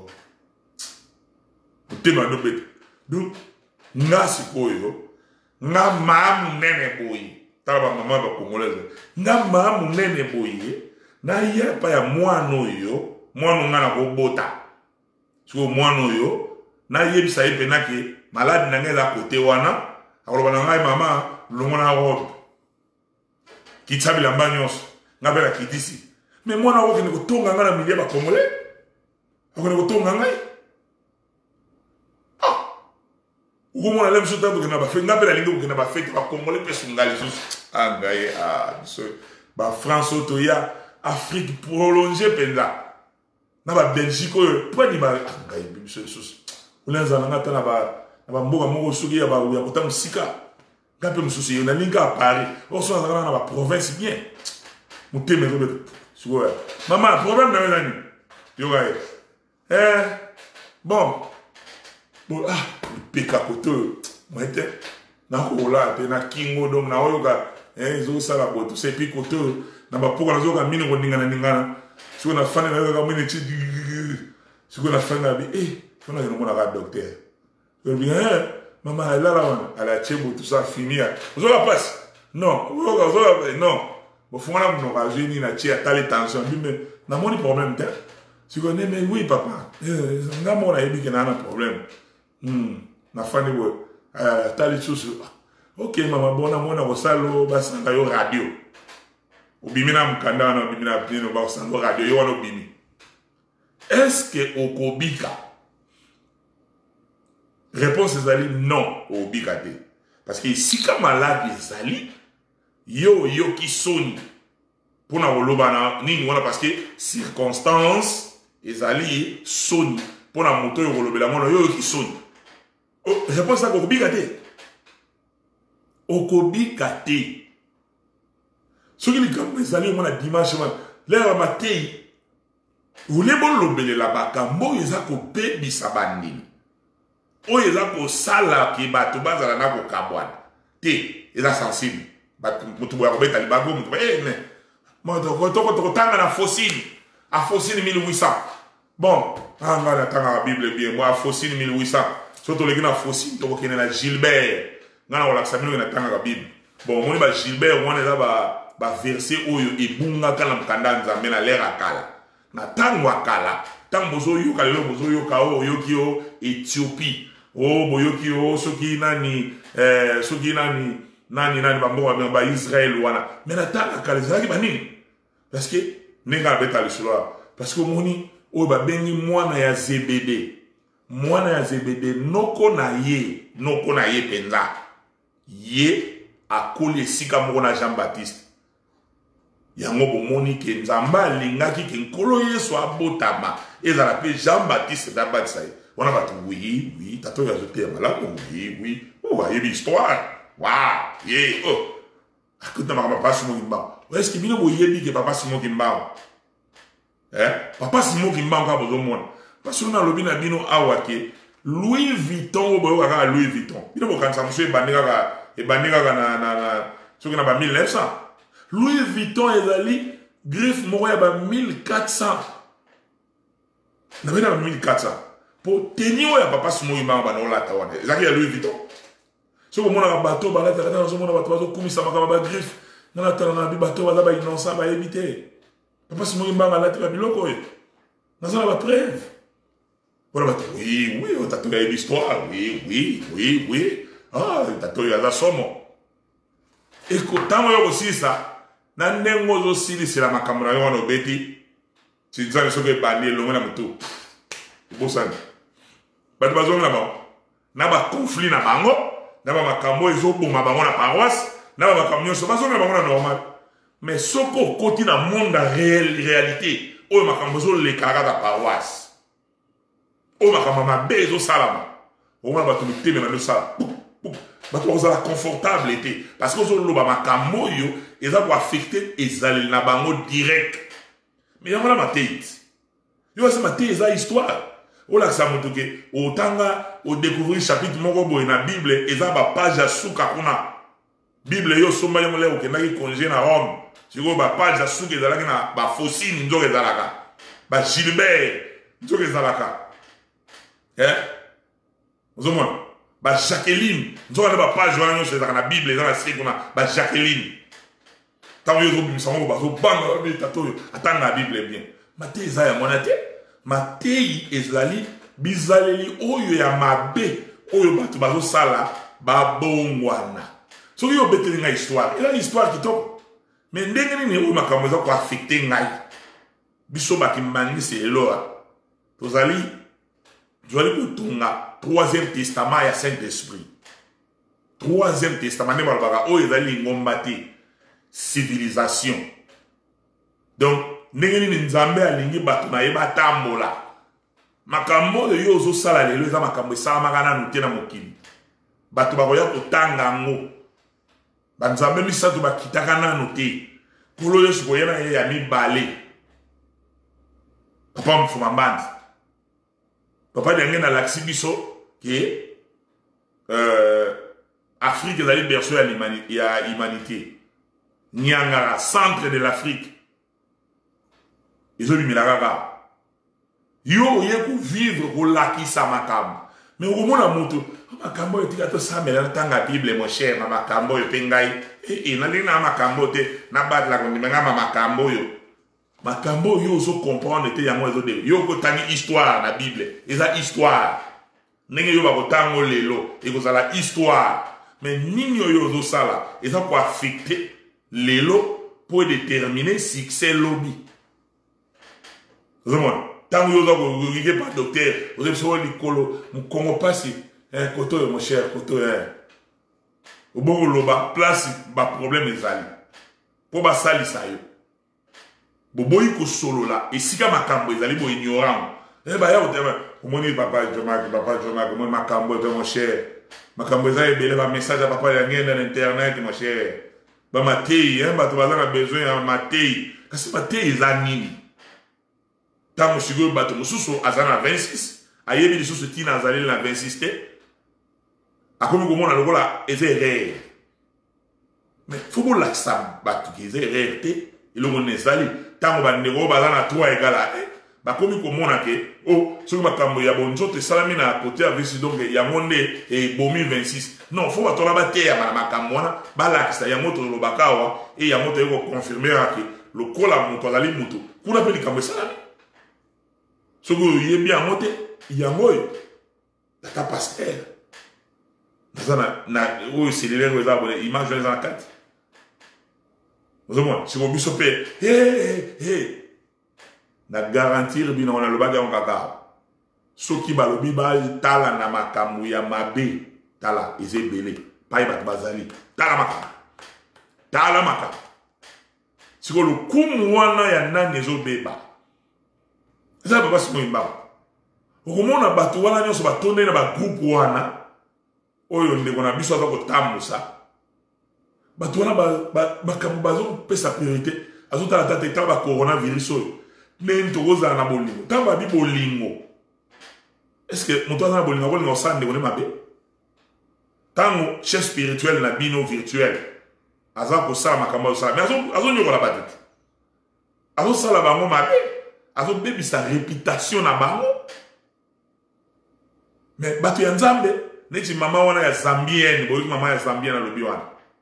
[SPEAKER 1] Mutema no bet. Donc nga sikoyo nga mamu nene boyi. Taba mama ba congolaise. Nga mamu nene boyi. Na ye pa ya mwano yo, mwano nga na ko bota. So mwano yo na ye bisa ye penaki malade na ngela kote wana. Akoloba na ngai mama longona robe. Kitsabi la mbanyos nga bela kitisi. Mais mwana wo kene ko tonga nga na milia ba congolais. Akone ko tonga ngai. Ugo mwana lem so tanto que na ba fe nga bela lingo que na ba fe ba congolais pe sungali sus. Ah, ngaye, ah, ba France otoya, Afrique prolongée penza. Na ba Belgique oyo, po ni ba ngaye biso sos. Ulenza na ngata na ba na ba mboka moko suki ya ba ya kota musika. Ngape mususi yo na linga à Paris. O so na na ba province bien. Muteme ko suko ya. Mama, problème na nani? Yo ngaye. Eh bon. Bon ah, peka koto. Moi était na ko la te na kingo donc na oyo ka eh zo sala boto c'est puis koto na ba poko na zo ka mino ko ningana ningana. Suko na fane na ka mino chi. Suko na fane na bi eh on a eu un docteur. Je dis, hein, maman, elle a la elle a tchébou, tout ça, fini. Vous avez la place? Non. Vous avez la non. Vous faites un peu de génie, na tchè, t'as les tensions. Je dis, mais, n'a pas de problème, t'es. Tu connais, mais oui, papa. N'a pas de problème. Hum, n'a pas de problème. T'as les choses. Ok, maman, bon, n'a pas de salo, basan, la radio. Ou bimina mkanda, na bimina pino, basan, radio, yo wano bimi. Est-ce que au Kobika, réponse ezali non au bikate. Parce que si ka malade ezali, yo yo ki soni. Pour na woloba na nini wana parce que circonstance ezali soni. Pour na moto yo wolobela mona yo yo ki soni. Oh, réponse à ko bikate. Okobikate. Soki li kam ezali mona dimanche wana. Lera matei. Wole bon lobele la bakambo ezako bebi sabandini. O eza ko sala ki bato bazala na ko kabwana te eza sensible bato mutu boya ko beta libago mutu eh mais moi to to to tanga na fossile a fossile mille huit cents bon anga na tanga bible bien moi fossile mille huit cents surtout les na fossile to ko kene na Gilbert ngana wala samino na tanga bible bon moni ba Gilbert wana eza ba ba verset oyo ebunga kala mkanda nzambe na lera kala na tango akala tango bozo yoka lelo bozo yoka o yoki o Ethiopie. Oh, boyoki oh, soki nani, eh, soki nani, nani nani bambo ba Israël wana. Mais nataka kalizaki banini. Parce que nenga beta le soir. Parce que moni o ba bengi mwana ya Zebede. Mwana ya Zebede noko na ye, noko na ye penza. Ye akole sika moko na Jean-Baptiste. Yango bo moni ke nzamba lingaki ke nkolo Yesu abotama. Ezala pe Jean-Baptiste d'Abatsa. On a battu, oui, oui, t'as tout ajouté à malade, oui, oui, oh, il y a une histoire, waouh, yeah, oh, écoute, papa Simon Kimba, est-ce que vous voyez que papa Simon Kimba, hein, papa Simon Kimba, on a besoin de moi, parce qu'on a le bin à bino awake, Louis Vuitton, au bout à Louis Vuitton, il a quand ça me fait bandiga, et bandiga na na na, ce qu'on a pas mille neuf cents, Louis Vuitton est allé, griffe mourir à mille quatre cents, on avait dans mille quatre cents. Pour tenir ya papa Simon Kimba ba no lata wana ezaki ya Louis Vuitton so ko mona bateau ba lata kana so mona bateau bazo kumisa makaba ba griffe na lata na bi bateau ba ba innocent ba éviter papa Simon Kimba ba lata ba biloko e na ça ba preuve voilà ba oui oui on t'a trouvé l'histoire oui oui oui oui ah t'a trouvé la somo et ko tango yo aussi ça na ndengo zo sili sila makamura yo no beti si nzana so ke bandi lo na mutu bosana bato bazonga na bango na ba conflit na bango na ba makambo ezoboma bango na paroisse na ba makambo nyonso bazonga na bango na normal mais soko koti na monde réel réalité oyo makambo ezolekaka na paroisse oyo makambo mabe ezosalama omona bato miteme na ndosala bato bakozala confortable ete parce que ozoloba makambo oyo eza koaffecte ezaleli na bango direct mais yango na matei yo eza matei eza histoire. O la sa motoke otanga o découvrir chapitre moko boye na Bible eza ba page ya suka kuna Bible yo somba yo le okendaki congé na Rome siko ba page ya suka ezalaki na ba fossile nzoka ezalaka ba Gilbert nzoka ezalaka eh ozomona ba Jacqueline nzoka na ba page wana nyonso ezalaka na Bible ezalaka siko na ba Jacqueline tango yo zobimisa moko bazo banga ba tato atanga Bible bien mate eza ya monate matei ezali bizaleli oyo ya mabe oyo bato bazo sala babongwana soki yo beteli ngai histoire eza histoire kitoko mais ndenge nini oyo makambo eza koaffecte ngai biso bakimangisi eloa tozali tozali kotunga troisième testament ya Saint-Esprit troisième testament nde balobaka oyo ezali lingomba te civilisation. Donc, ndenge ni nzambe alingi bato na yeba tambola. Makambo yo ozo sala lelo eza makambo esala makana nute na mokili. Bato bakoya kotanga ngo. Banzambe misatu bakitaka nanu te. Kolo yesu koyena ye ya mibale. Papa mfuma mbandi. Papa diange na laksi biso ke euh, Afrique ezali berceau ya humanité. Nyangara, centre de l'Afrique. Ils ont mis la gaga. Yo, ye ku vivre ko lakisa makambo. Mais au moment moto, makambo yo tika to sa mela tanga Bible mon cher, na makambo yo pengai. Eh eh na lina makambo te, na bad la kondi menga makambo yo. Makambo yo so comprendre te yango ezo de. Yo ko tani histoire na Bible. Eza histoire. Nenge yo ba ko tango lelo, e ko sala histoire. Mais nini yo zo sala, eza ko affecter lelo pour déterminer succès lobby. Vraiment, tant que vous n'avez pas docteur, vous avez besoin de colo, vous ne connaissez pas si, hein, koto, mon cher, koto, hein. Au bon loba, place, ba problème est allé. Pour ba sali sa yo. Bobo yiko solo là, et si ka makambo est allé, bo ignorant. Eh ba ya, au moins, papa, Jomak, papa, Jomak, moi, makambo, mon cher. Makambo est allé, belé, ba message à papa, il y a dans l'internet, mon cher. Ba matei, hein, ba tu vas avoir besoin de matei. Kasi matei est là, nini. Tant que je suis bateau, je suis à vingt-six, aïe, je suis tina à vingt-six, à comme on a le voilà, et c'est rare. Mais il faut que l'accent bateau qui est rare, et le monde est sali. Tant qu'on a le gros bazar à trois égal à un, bah comme on a que, oh, ce que ma cambo ya bon, je te salamine à côté avec ce donc il y a monde et bomi vingt-six. Non, faut pas toi la bataille à ma camona, bah l'accent, il y a moto le bakawa, et il y a moto qui confirmer que le col à mon toile moto. Pour la peine cambo salamine. Ce que vous avez bien monté, il y a moi, la capacité. Oui, c'est les règles des images dans la carte. Vous avez si vous avez hé, hé, hé, na garantir, bien, on a le bagage en cacao. Ce qui va le bibal, tala na makamu ya mabe, tala, ils est belé, pas y bazali, tala makamu, tala makamu. Si vous le koumouana ya nangezo beba. Ça va pas se faire. Au moment où on a battu, on a battu dans un groupe où on a besoin de temps ça. Battu on a battu sa priorité. Azout à la tête de coronavirus. Mais on a un bolingo. Tant que on a bolingo. Est-ce que mon toit a un bolingo? On a un sang de mabe. Tant que chef spirituel na bino virtuel. Azan ko sa makamba sa. Mais azon azon yo la battu. Azon sa la bango mabe. Azon baby sa réputation na bango. Mais batu ya nzambe, neti mama wana ya zambienne, boyi mama ya zambienne na lobi wana.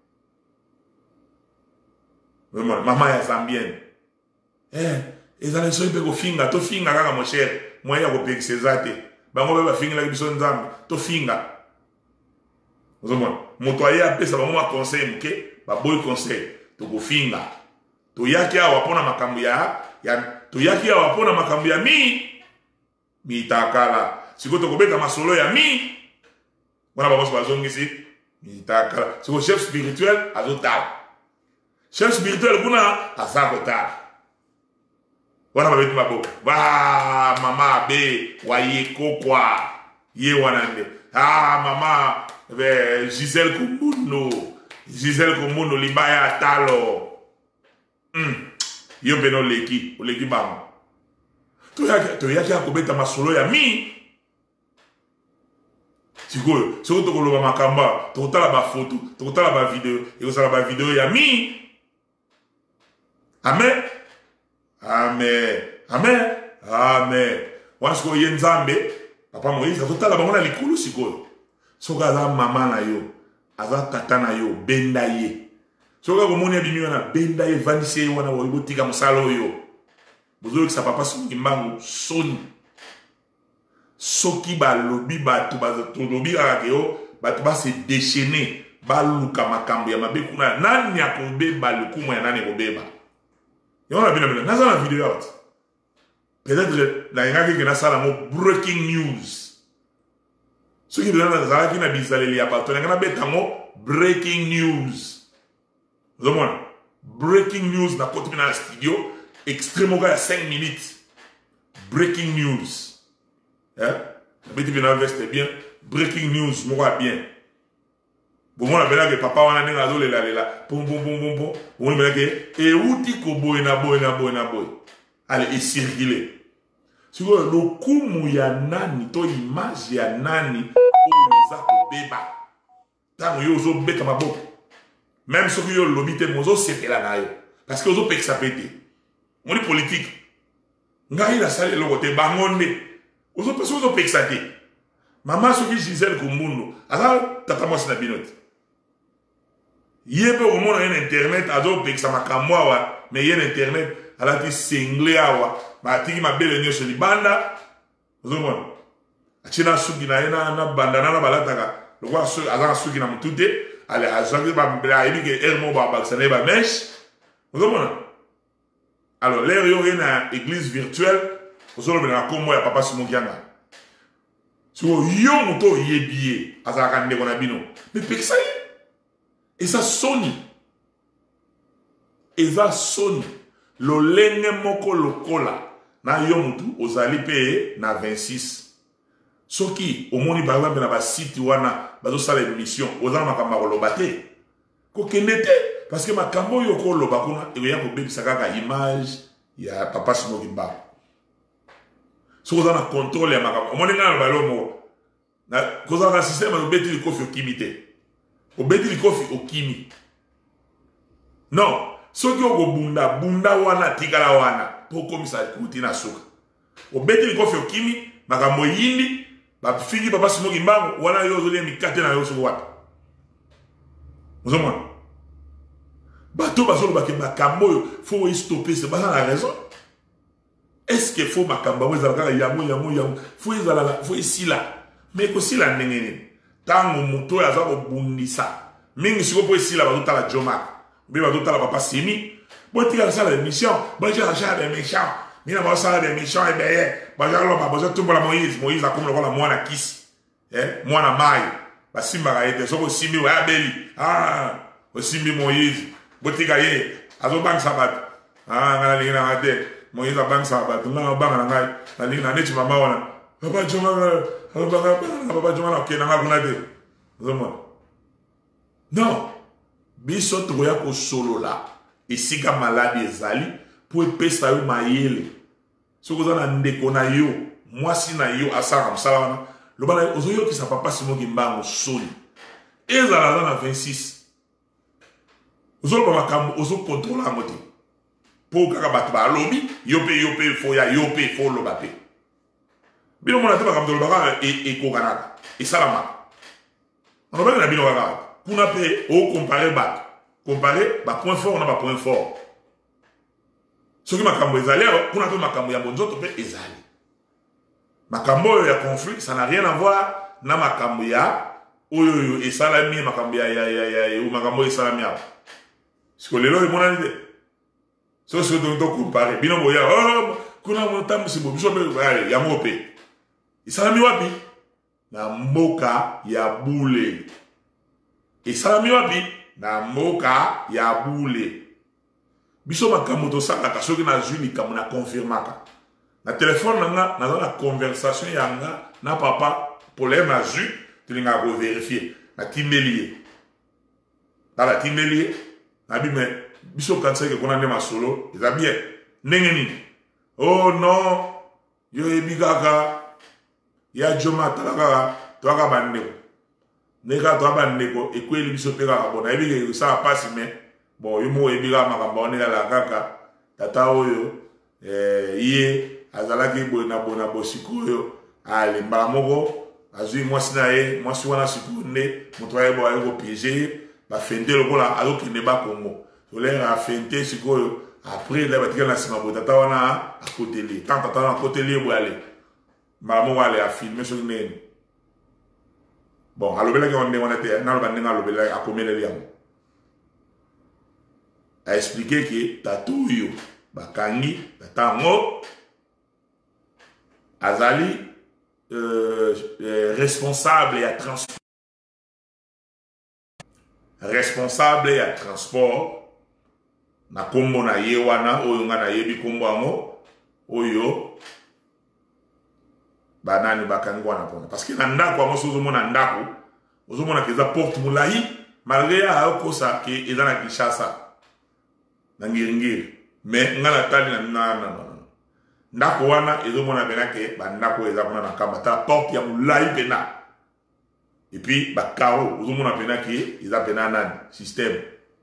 [SPEAKER 1] Vraiment, mama ya zambienne. Eh, ezale so ipe ko finga, to finga kaka mon cher, moi ya ko pekise zate. Bango beba finga la biso nzambe, to finga. Ozomona, moto aye apesa bango ma conseil muke, ba boy conseil, to ko finga. To yaki awa pona makambo ya ya to yaki awa pona makambo ya mi mi takala. Siko to kobeta masolo ya mi. Wana ba boss bazongi si mi takala. Siko chef spirituel azotala. Chef spirituel kuna azakotala. Wana ba betu mabo. Ba mama be waye kokwa. Ye wanande. Ah mama be Giselle Kumuno. Giselle Kumuno libaya talo. Hmm. Yo beno leki, o leki bam. To yaki to yaki akobeta masolo ya mi. Sikoyo, siko to koloba makamba, to kotala ba photo, to kotala ba video, e kosala ba video ya mi. Amen. Amen. Amen. Amen. Wansko ye nzambe, papa Moïse, to tala bango na likulu sikoyo. Soka za mama na yo, aza tata na yo, benda ye. Soka komoni abimi wana benda ye vandise wana wo botika musalo yo. Bozo ki sa papa so kimbangu soni. Soki ba lobi ba tu ba to lobi akake yo, ba tu ba se déchaîner, ba luka makambo ya mabe kuna nani akobe ba lukumo ya nani kobeba. Yo na bina bina naza na video out. Peut-être la ngaki ke na sala mo breaking news. Soki bina na sala ki na bizaleli ya bato na beta mo breaking news. Zomona, breaking news na côté dans le studio extrêmement gars cinq minutes breaking news hein mais tu viens veste bien breaking news moi bien bon moi la que papa wana nenga zo lela lela pom pom pom pom pom on me que et outi ko boy na boy na boy na boy allez et circuler sur le kumu ya nani to image ya nani o za ko beba tango yo zo beta maboko même ceux qui ont l'obité mozo c'était là nayo parce que ozo peksa pété on est politique ngai la salle le côté bangonde ozo peso ozo peksa té maman ceux qui Gisèle Kumbundo ala tata moi na binote yebe au monde en internet azo peksa makamwa wa mais yen internet ala ti single awa ba tiki mabele nyo se libanda ozo mona achina sugi na ena na banda na balataka le roi su azan sugi na mutute ale azangi ba mbela ibi ke elmo ba baksane ba mesh ozo mona alors l'air yo na église virtuelle ozo le na komo ya papa Simon Kianga so yo moto yebie azaka ndeko na bino mais peksa et ça sonne et ça sonne lo lenge moko lokola na yo mutu ozali pe na vingt-six soki omoni par exemple na ba site wana bazo sala émission ozala makamba koloba te ko kende te parce que makambo yo ko loba kuna e ya ko bebisa kaka image ya papa Simon Kimba so ozala na contrôle ya makambo omoni ngana balo mo na koza na système no beti li kofi okimite o beti li kofi okimi non soki okobunda bunda wana tikala wana po komisa kuti na suka obeti likofi okimi makambo yindi bafiki papa Simon Kimba wana yo zoli mikate na yo so wata ozomona bato bazolo bake makambo yo faut stopper c'est pas la raison est-ce que faut makambo weza kaka yango yango yango faut ezala faut isila mais ko sila ndengene tango muto ya zako bundisa mingi siko po isila bato tala joma bi bato tala papa Simi bon tu as ça l'émission bon tu as ça l'émission ni na ba ça l'émission et bien ba ja lo ba ba tout la Moïse Moïse a comme le voilà moi na kisi eh moi na mai ba simba ga ete so ko Simi wa beli ah o Simi Moïse botika ye azo bang sabat ah ngala ni na ate Moïse a bang sabat na bang na ngai na ni na neti mama wana papa joma papa papa joma na kena ngakuna te zomo non biso to ya ko solo la esika maladi ezali po epesa yo mayele soko za na ndeko na yo mwasi na yo asala msala wana lobana ozoyokisa papa Simon Kimba soni ezala na vingt-six ozoloba makambo ozokontrola yango te po kaka bato balobi yo pe yo pe fo ya yo pe fo loba pe bino mona te makambo lobaka ekokanaka esalamaka onobaki na bino kaka kuna pe okompare bato comparer ba point fort na ba point fort soki makambo ezali kuna pe makambo ya bonzoto pe ezali makambo ya conflit ça n'a rien à voir na makambo ya oyo esalami makambo ya ya ya ya makambo esalami ya siko lelo emona nde so so donc to comparer bino boya oh kuna montam si bo biso pe ya ya mope esalami wapi na mboka ya bule esalami wapi na mboka ya bule biso makambo to saka soki na juni kamu na confirmaka na téléphone nga na na conversation yanga na papa problème na ju tulinga ko vérifier na timbelier na la timbelier na bi mais biso kansa ke kona ndema solo eza bien nengeni oh non yo ebigaka ya joma talaka to aka bandeko neka to abandeko ekweli biso pe kaka bona ebike ça passe mais bon yo mo ebiga makambo on la kaka tata oyo eh ye azalaki bona bona bosiko yo ale mbala moko azui mwasi na ye mwasi wana sikunde moto aye bo aye ko piéger ba fende lokola azo kinde ba Congo to le ra fente sikoyo après la batika na sima bo tata wana a côté li tant tata na côté li bo ale mbala moko ale a filmer so nene. Bon, alobela ki on est te na loba ninga alobela a komele liam. A expliquer que tatu yo bakangi tatango azali euh, euh, responsable et à transport responsable et à transport na kombo na ye wana oyo nga na yebi kombo yango oyo banani bakangi wana pona parce que na ndako yango so ozomona ndako ozomona ke eza porte molayi malgré ya ayokosa ke eza na Kinshasa na ngiringiri mais nga na tali na na ndako wana ezomona bena ke bandako eza kuna na kamba ta porte ya molayi pena et puis bakaro ozomona pena ke eza pena nani système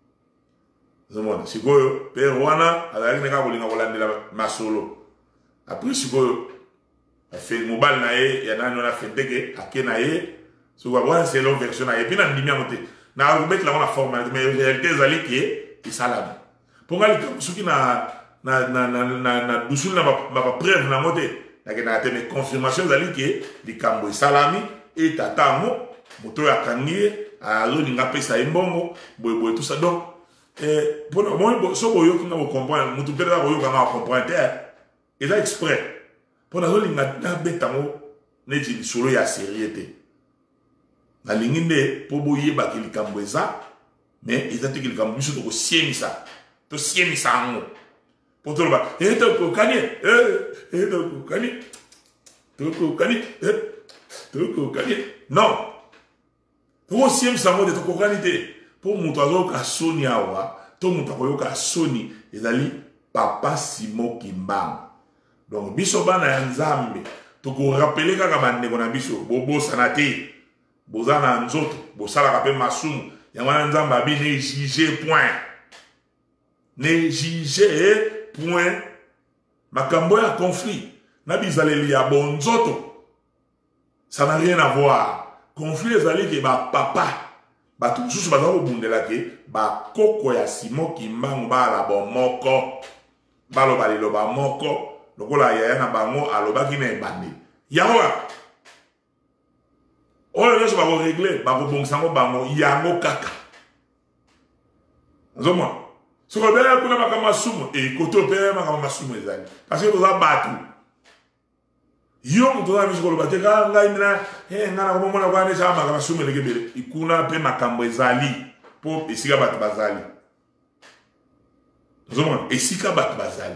[SPEAKER 1] ozomona sikoyo pe wana azalaki neka kolinga kolandela masolo après sikoyo fait mobile na ye ya nani wana fente ke ake na ye sikoyo wana c'est long version na ye puis na ndimi yango te na argument la wana formalité mais réalité ezali ke esalami mpo nga likambo soki na na na na na na dusuli na ba preuve na ngote na ke na te mais confirmation ezali ke likambo esalami et tata yango moto ya kangi azolinga pesa ye mbongo boye boye tout ça donc eh bon moi so boyo ki na ko comprendre mutu peut-être boyo ka na comprendre eza exprès pour na zolinga na betango neti solo ya sérieuté na linginde po boyeba ki likambo eza mais eza te ki likambo biso to ko siemisa to siemisa ngo pour tout le monde et to ko kani eh et to ko kani to ko kani eh to ko kani non to siemisa ngo de to ko kani te pour mutu azoka soni awa to mutu akoyoka soni ezali papa Simon Kimbangu donc biso bana ya Nzambe to ko rappeler kaka bandeko na biso bobosana te bozana nzoto bosala ka pe masumu yango na Nzambe abi ne juger point ne juger point makambo ya conflit na bizaleli ya bonzoto ça n'a rien à voir conflit ezali ke ba papa bato mosusu baza kobundela ke bakoko ya Simon Kimbangu bala bomoko baloba liloba moko lokola yaya na bango alobaki na ebande yango oyo nyonso bakoregle bakobongisango bango yango kaka nazomona soki obele kuna makambo masumu ekote opele makambo masumu ezali parce que toza bato yo moto oza miso koloba te kaka ngai mina ngai na komomona kwa nde saka makambo masumu eleke ebele ikuna mpe makambo ezali mpo esika bato bazali nazomona esika bato bazali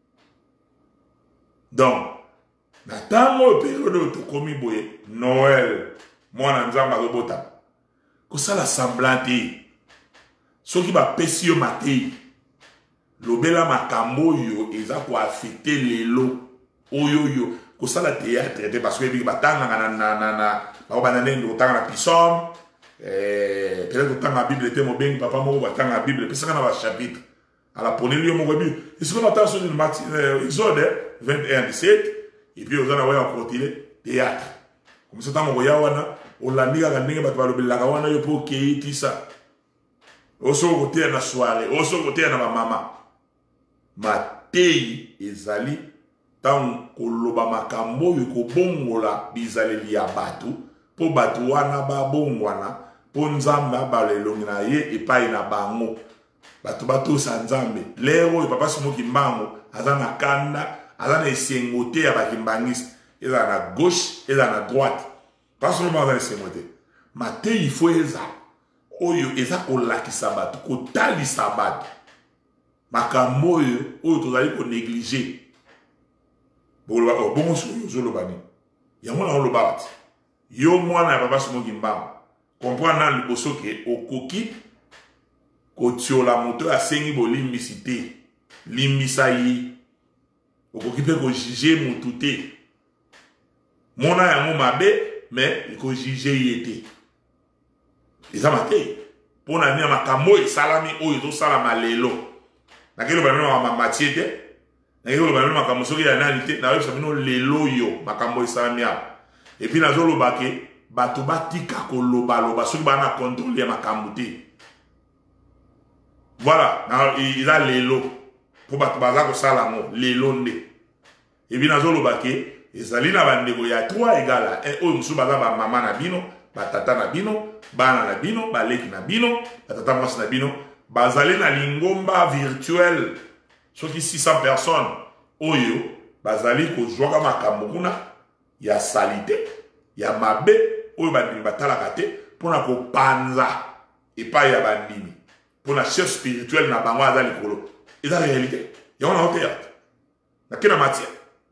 [SPEAKER 1] donc na ntango periode oyo tokomi boye Noël mwana Nzambe azobota kosala semblant te soki bapesi yo matei lobela makambo oyo eza koafekte lelo oyo oyo kosala théâtre te parce que ebiki batangaka na bakobanda ndenge kotanga na pisome peut-être kotanga bible te mobengi papa moko batanga bible pesaka na bachapitre ala poneli yo moko ebi esiko natanga so Exode vingt et un dix-sept et puis oza na waya kokotile théâtre comme ça ntango koya wana olandi kaka ndenge bato balobelelaka wana yo mpo okei tisa osoko koteya na soirée osoko koteya na bamama matei ezali ntango koloba makambo oyo kobongola bizaleli ya bato mpo bato wana babongwana mpo Nzambe abala elongi na ye epai na bango bato batosa Nzambe lero oyo papa Simon Kimbangu aza na kanda aza na esengo te ya bakimbangiste eza na gauche eza na droite pas seulement aza na esengo te matei ifo eza oyo eza kolakisa bato kotalisa bato makambo oyo oyo tozali konéglige bongo soki ozoloba nini yango na oloba bati yo mwana ya papa Simon Kimbangu comprendre na liboso ke okoki kotiola moto asengi bolimbisi te limbisa ye okoki mpe kojuge motu te mona yango mabe mais ekojuge ye te eza matei mpo na nini makambo esalami oyo tosalama lelo nakeloba mino matie te nakeloba mino makambo soki ya nani te nayebisa bino lelo oyo makambo esalami awa epuis nazoloba ke bato batika kolobaloba soki bana kontrole ya makambo te voilà eza lelo mpo bato baza kosala yango lelo nde epuis nazoloba ke ezali na bandeko ya trois egala oyo mosusu baza bamama na bino batata na bino bana na bino baleki na bino batata mwasi na bino bazali na lingomba virtuel soki six cents personnes oyo bazali kozwaka makambo kuna ya salite ya mabe oyo bandimi batalaka te mpona kopanza epai ya bandimi mpona chef spirituel na bango aza likolo Et dans la réalité, il y a un au théâtre. Dans quelle matière?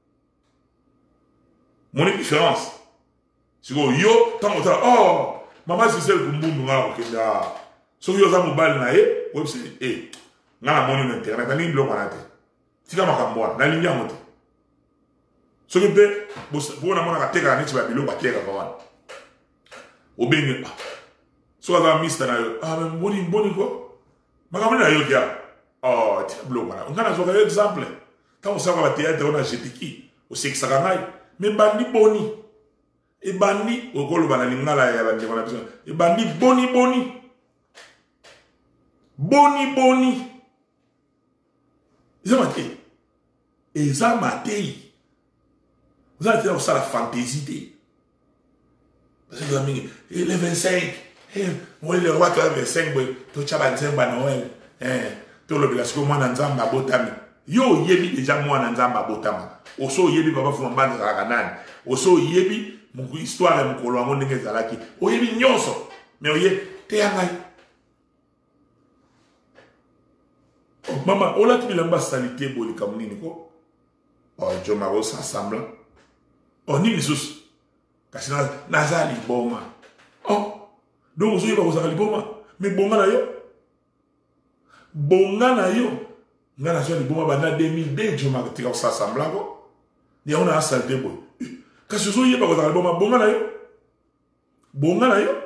[SPEAKER 1] Mon différence. C'est que yo, tant que oh, maman c'est celle que nous avons fait. Si vous avez un bal, vous savez, eh, nous avons un internet, nous avons un bloc en tête. Si vous avez un bloc, nous avons un bloc. Si vous avez un bloc en tête, vous avez un bloc en tête. Vous avez un bloc. Si vous avez un mist, ah, mais bon, bon, quoi? Je vais vous dire, oh, tu as un bloc. On a un exemple. Quand vous savez que le théâtre, on a jeté qui? Au sexe, ça a mais bandi boni. Et bandi, au col banani ngala ya bandi bana besoin. Et bandi boni boni. Boni boni. Ils ont maté. Et ils ont maté. Vous avez fait ça la fantaisie. Parce que vous avez dit, les vingt-cinq. Moi, le roi, tu as vingt-cinq. Tu as vingt-cinq, tu as l'obligation, moi, dans un mabotami. Yo, yebi déjà, moi, dans un mabotami. Oso yebi, papa, fou m'bande à la canane. Oso yebi, mon histoire mon colon mon nègre zalaki oyebi nyonso mais oye te yangai oh maman ola tibilamba salité boli comme nini ko oh jomaro s'assemble oh ni lisusu kasi na nazali boma oh donc ozo yeba kozali boma mais bonga na yo bonga na yo ngana so ni boma bana deux mille deux jomaro tika s'assemble ko ni on a salité boli kasi so yeba kozali boma bonga na yo bonga na yo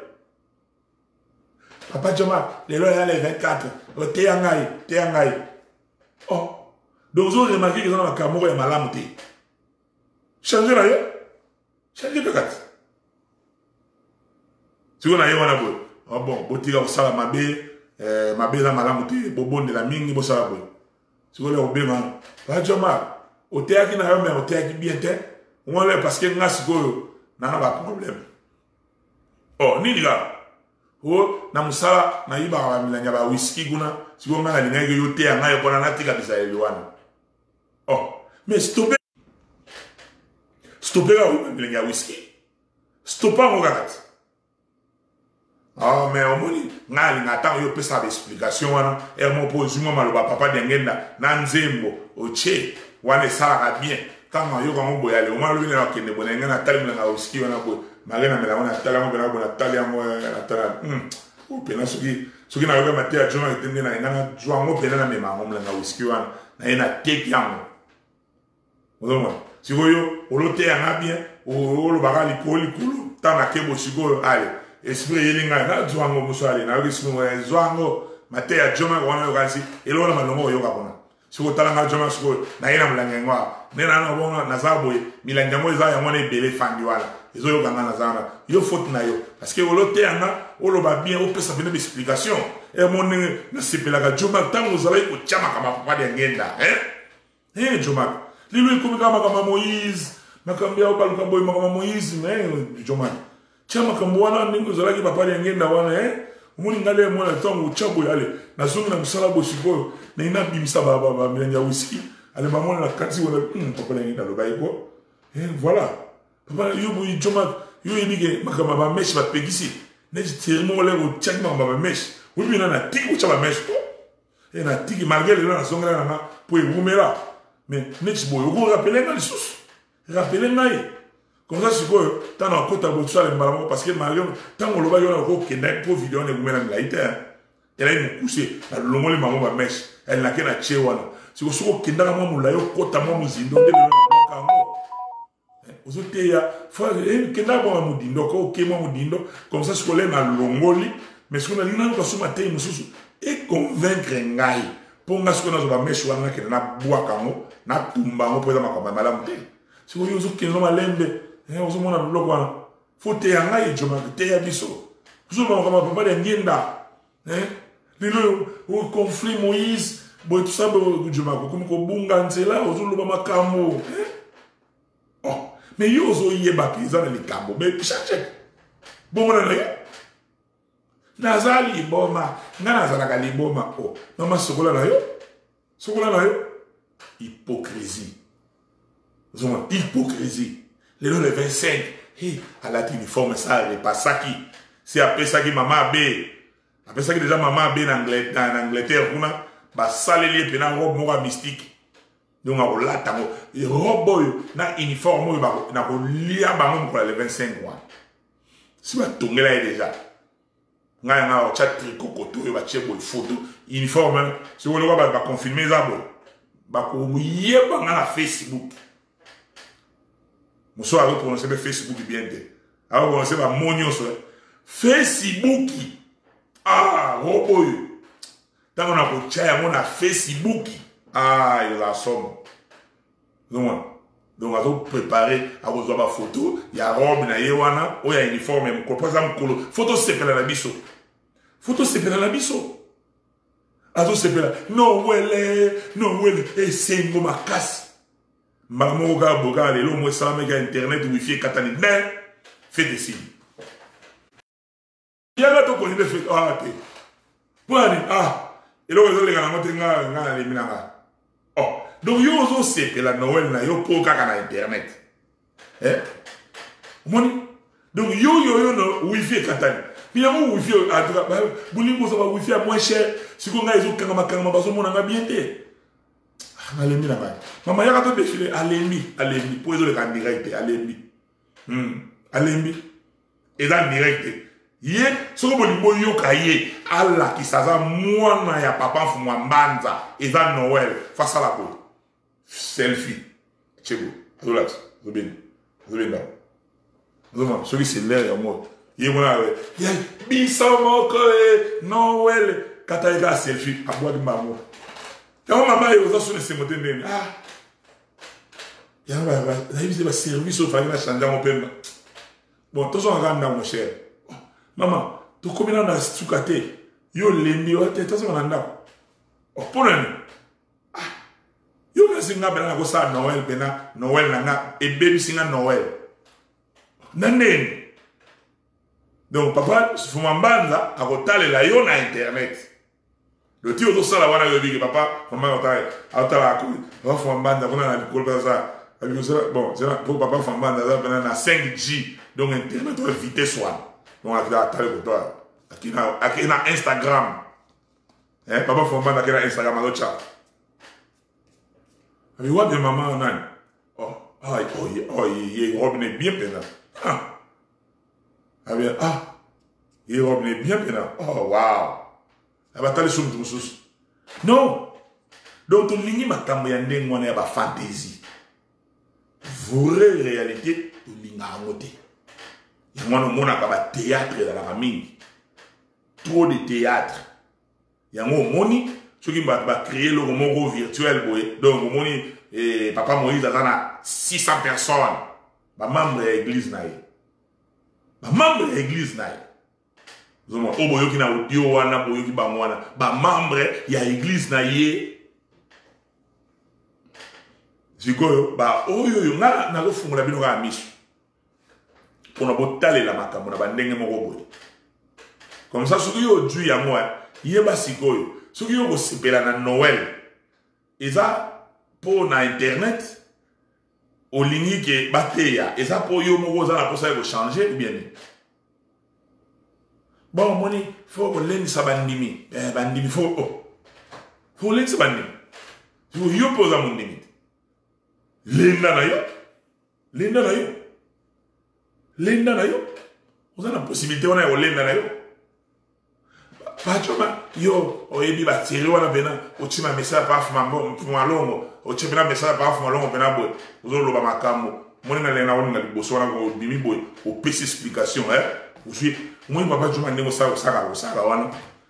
[SPEAKER 1] papa Joma lelo ya le vingt-quatre o te yangai te yangai oh donc vous remarquez que dans la caméra ya malamu te changer na yo changer de kat si on a yo wana bo oh bon botika ko sala mabe euh mabe na malamu te bobonde la mingi bo sala bo si on le obema papa Joma o te yaki na yo mais o te yaki bien te on le parce que nga sikoyo na na ba problème oh nini ga oh na musala na iba wa milanya ba whisky guna siko nga linga yo te nga yo kona natika bisa eliwana oh mais stopper stopper ga milanya whisky stopper ngo garat ah mais o moni nga linga ta yo pesa ba explication wana e mo pose mo maloba papa dengenda na nzembo o che wana sala bien kama yo kama boya le oma lwine na kende bona ngana tali na whisky wana bo magana mela wana tali mo bena bona tali mo na tala hm o pena suki suki na yo mate a jona itende na ngana jwa mo pena na mema mo na whisky wana na ina take yango ozo siko yo olote ya bien o lo bagali koli kulu tana kebo siko ale esprit yelinga na jwa ngo musale na yo siko jwa ngo mate a jona wana yo kasi elo na malongo yo ka bona siko tala nga jona siko na ina mlanga ngwa nena na bonga na zaboye milanga mo za ya mwana ebele fandi wala ezo yo ganga na zana yo faute na yo parce que olote yanga oloba bien o pesa bene explication e mon na sepela ga joma tango zala ko chama kama papa de ngenda hein hein joma lilu ko kama kama Moïse makambia o baluka boy kama Moïse mais joma chama kama wana ningo zala ki papa de ngenda wana hein umuni ngale mwana tango chabo yale na zungu na musala bosiko na ina bimisa baba ba milanga whisky allez maman la kati wala papa ngi dans le baïko et voilà papa yo bu joma yo ibige makama ba mesh ba pegisi ne tirimo le go check ma ba mesh oui bien na tiki ko ba mesh ko et na tiki malgré le na songa na pour rumela mais next boy go rappeler na lisusu rappeler ngai comme ça c'est quoi tant na kota bo tsala mbala parce que malgré tant on lo ba yo na ko kenda pour vidéo ne rumela na ita elle a une couché na lomole maman ba mesh elle na kena chewana si vous avez un peu de temps, vous avez un peu de temps. Vous avez un peu de temps. Comme ça, si vous avez un longoli, mais si vous avez un peu de temps, et convaincre un gars pour que vous ayez un peu de temps, vous avez un peu de temps, vous avez un peu de temps. Si vous avez un peu de temps, vous avez un peu de temps. Faut que vous ayez un peu de temps. Vous avez un peu de temps. Le conflit Moïse. Boy tout ça bo jumako comme ko bunga nzela ozulu ba makambo oh mais yo ozo yeba kiza na likambo mais chache bon na na nazali boma ngana zala ka liboma oh mama sokola na yo sokola na yo hypocrisie zoma hypocrisie le le vingt-cinq hey à la uniforme ça et pas ça qui c'est après ça qui maman B après ça qui déjà maman B en Angleterre en Angleterre kuna ba saleli pe na robe moko mystique donc a la tango robe na uniforme ba na ko lia ba mo ko le vingt-cinq mois si ba tongela déjà nga nga o chat kokoto ba chebo photo uniforme si vous le voyez ba confirmer ça bon ba ko yeba nga na Facebook muso a prononcer Facebook bien de a prononcer ba monyo so Facebook ah robo yo tango na ko chaya mo na Facebook ah il la somme donc donc azo préparer a besoin ba photo ya robe na yewana o ya uniforme mo ko pasa mkolo photo sepela na biso photo sepela na biso azo sepela no wele no wele e sengo makasi mamo ga boga lelo mo sa mega internet wifi katani mais fait des signes yala to ko ni be fait ah te bwani ah elo zo le kana mote nga nga le minanga oh donc yo ozo sepela Noël na yo po kaka na internet eh moni donc yo yo yo no wifi katani bien mo wifi adra bulingo so ba wifi a moins cher siko nga ezo kanga makanga bazo mona nga bien te alembi na ba mama yaka to défiler alembi alembi po ezo le kan direct alembi hmm alembi eza direct ye soko bolingo yo kaye ala kisaza mwana ya papa fumwa mbanza eza Noël face à la peau selfie chego relax zobin zobin zoma soki c'est l'air ya moi ye mona ye bisa moko Noël kata ega selfie abwa di mamo ya mama yo za sone se mote ndeni ah ya ba ba la bize ba service au fallait changer mon père bon tous on ganda mon cher maman to komina na stukate yo lembi o te tazo na ndako o ponani ah yo ka singa bela ko sa Noël bena Noël na nga e bebi singa Noël nandeni donc papa fuma mbanza akotalela yo na internet le tio to sala wana yo bigi papa maman otaye atala ko wa fuma mbanza kuna na ko ça bon pour papa fuma mbanza ça bena na cinq G donc internet o vitesse one donc à table pour toi qui na qui na Instagram hein papa fuma mbanza qui na Instagram alo chat ami wa bien maman nan oh ay oh oh il robe bien pena ah ah bien ah il robe bien pena oh wow abatali somme de ressources non donc on lingi makambo ya ndenge wana ya ba fantaisie vraie réalité to linga ngote ya mwana mona ka ba théâtre dans la mingi trop de théâtre ya ngo moni soki ba ba créer le moko virtuel boy donc moni eh papa Moïse azana six cents personnes ba membre de l'église naï ba membre de l'église naï zoma obo yoki na audio wana boyoki ba mwana ba membre ya église na ye zikoyo ba oyo yo nga na ko fungula bino ka misu pona botale la makambo na bandenge moko boye comme ça soki yo ju ya moi yeba sikoyo soki yo ko sepela na Noël eza po na internet olingi ke bateya eza po yo moko za na posa ko changer ou bien bon moni faut que l'un sa bandimi eh bandimi faut oh faut l'un sa bandimi faut yo posa mon limite l'enda na yo l'enda na yo l'enda na yo on a la possibilité on a yo l'enda na yo pas choma yo oyebi ba tiri wana bena o chima message pa fuma bon fuma longo o chima message pa fuma longo bena boy ozo loba makambo moni na lena wona liboso wana ko bimi boy o pesi explication hein aussi moi papa Juma ndeko sa sa sa wana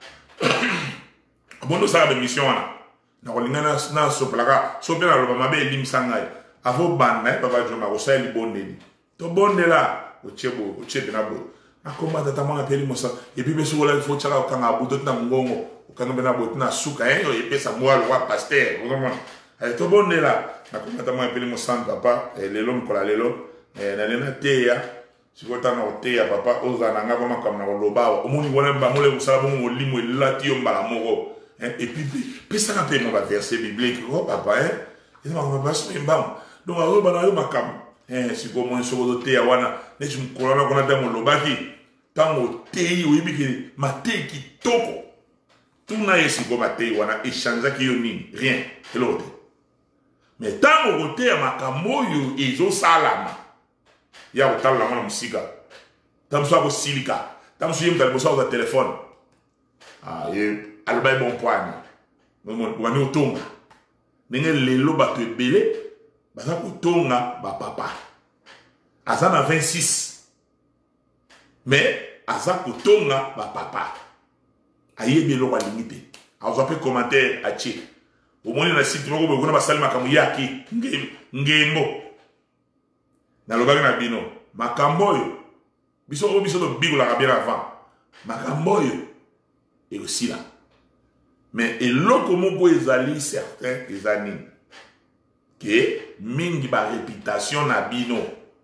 [SPEAKER 1] bondo sa de mission wana na ko lingana na so plaka so pela loba mabe elim sangai avo banda papa Juma ko sa li bonde to bonde la o chebo o chebe na bo akoma tata mwana peli mosa et puis beso wala fo chaka kanga buto na ngongo kanga bena bo na suka hein e pesa mwalo wa pasteur vraiment ay to bonde la akoma tata mwana peli mosa papa lelo mkola lelo na lena teya sikota na oteya papa oza na ngaba makamna ko lobawa omoni wona mbamole kusala bongo limo elati yo mbala moko hein et puis pesa na pe mo ba verset biblique oh papa hein et ma ko ba so mbam donc azo bana yo makam hein siko mo so ko teya wana ne chim kolana kona tango lobaki tango teyi oyibiki mateki toko tout na yesi ko bate wana échanger ki yo nini rien et l'autre mais tant au côté ya makambo yo ezo salama ya utala na musika tamso ko silika tamso yem dalbosa au téléphone ah ye albay bon point mo wani otonga nenge lelo bato ebele baza kotonga ba papa aza na vingt-six mais aza kotonga ba papa ayebi eloko alingi te azwa mpe commentaire atie omoni na site moko boye kuna basali makambo yaki ngembo nalobaki na bino makambo oyo biso oyo biso tobigolaka bien avant makambo oyo ekosila mais eloko moko ezali certain eza nini ke mingi baréputation na bino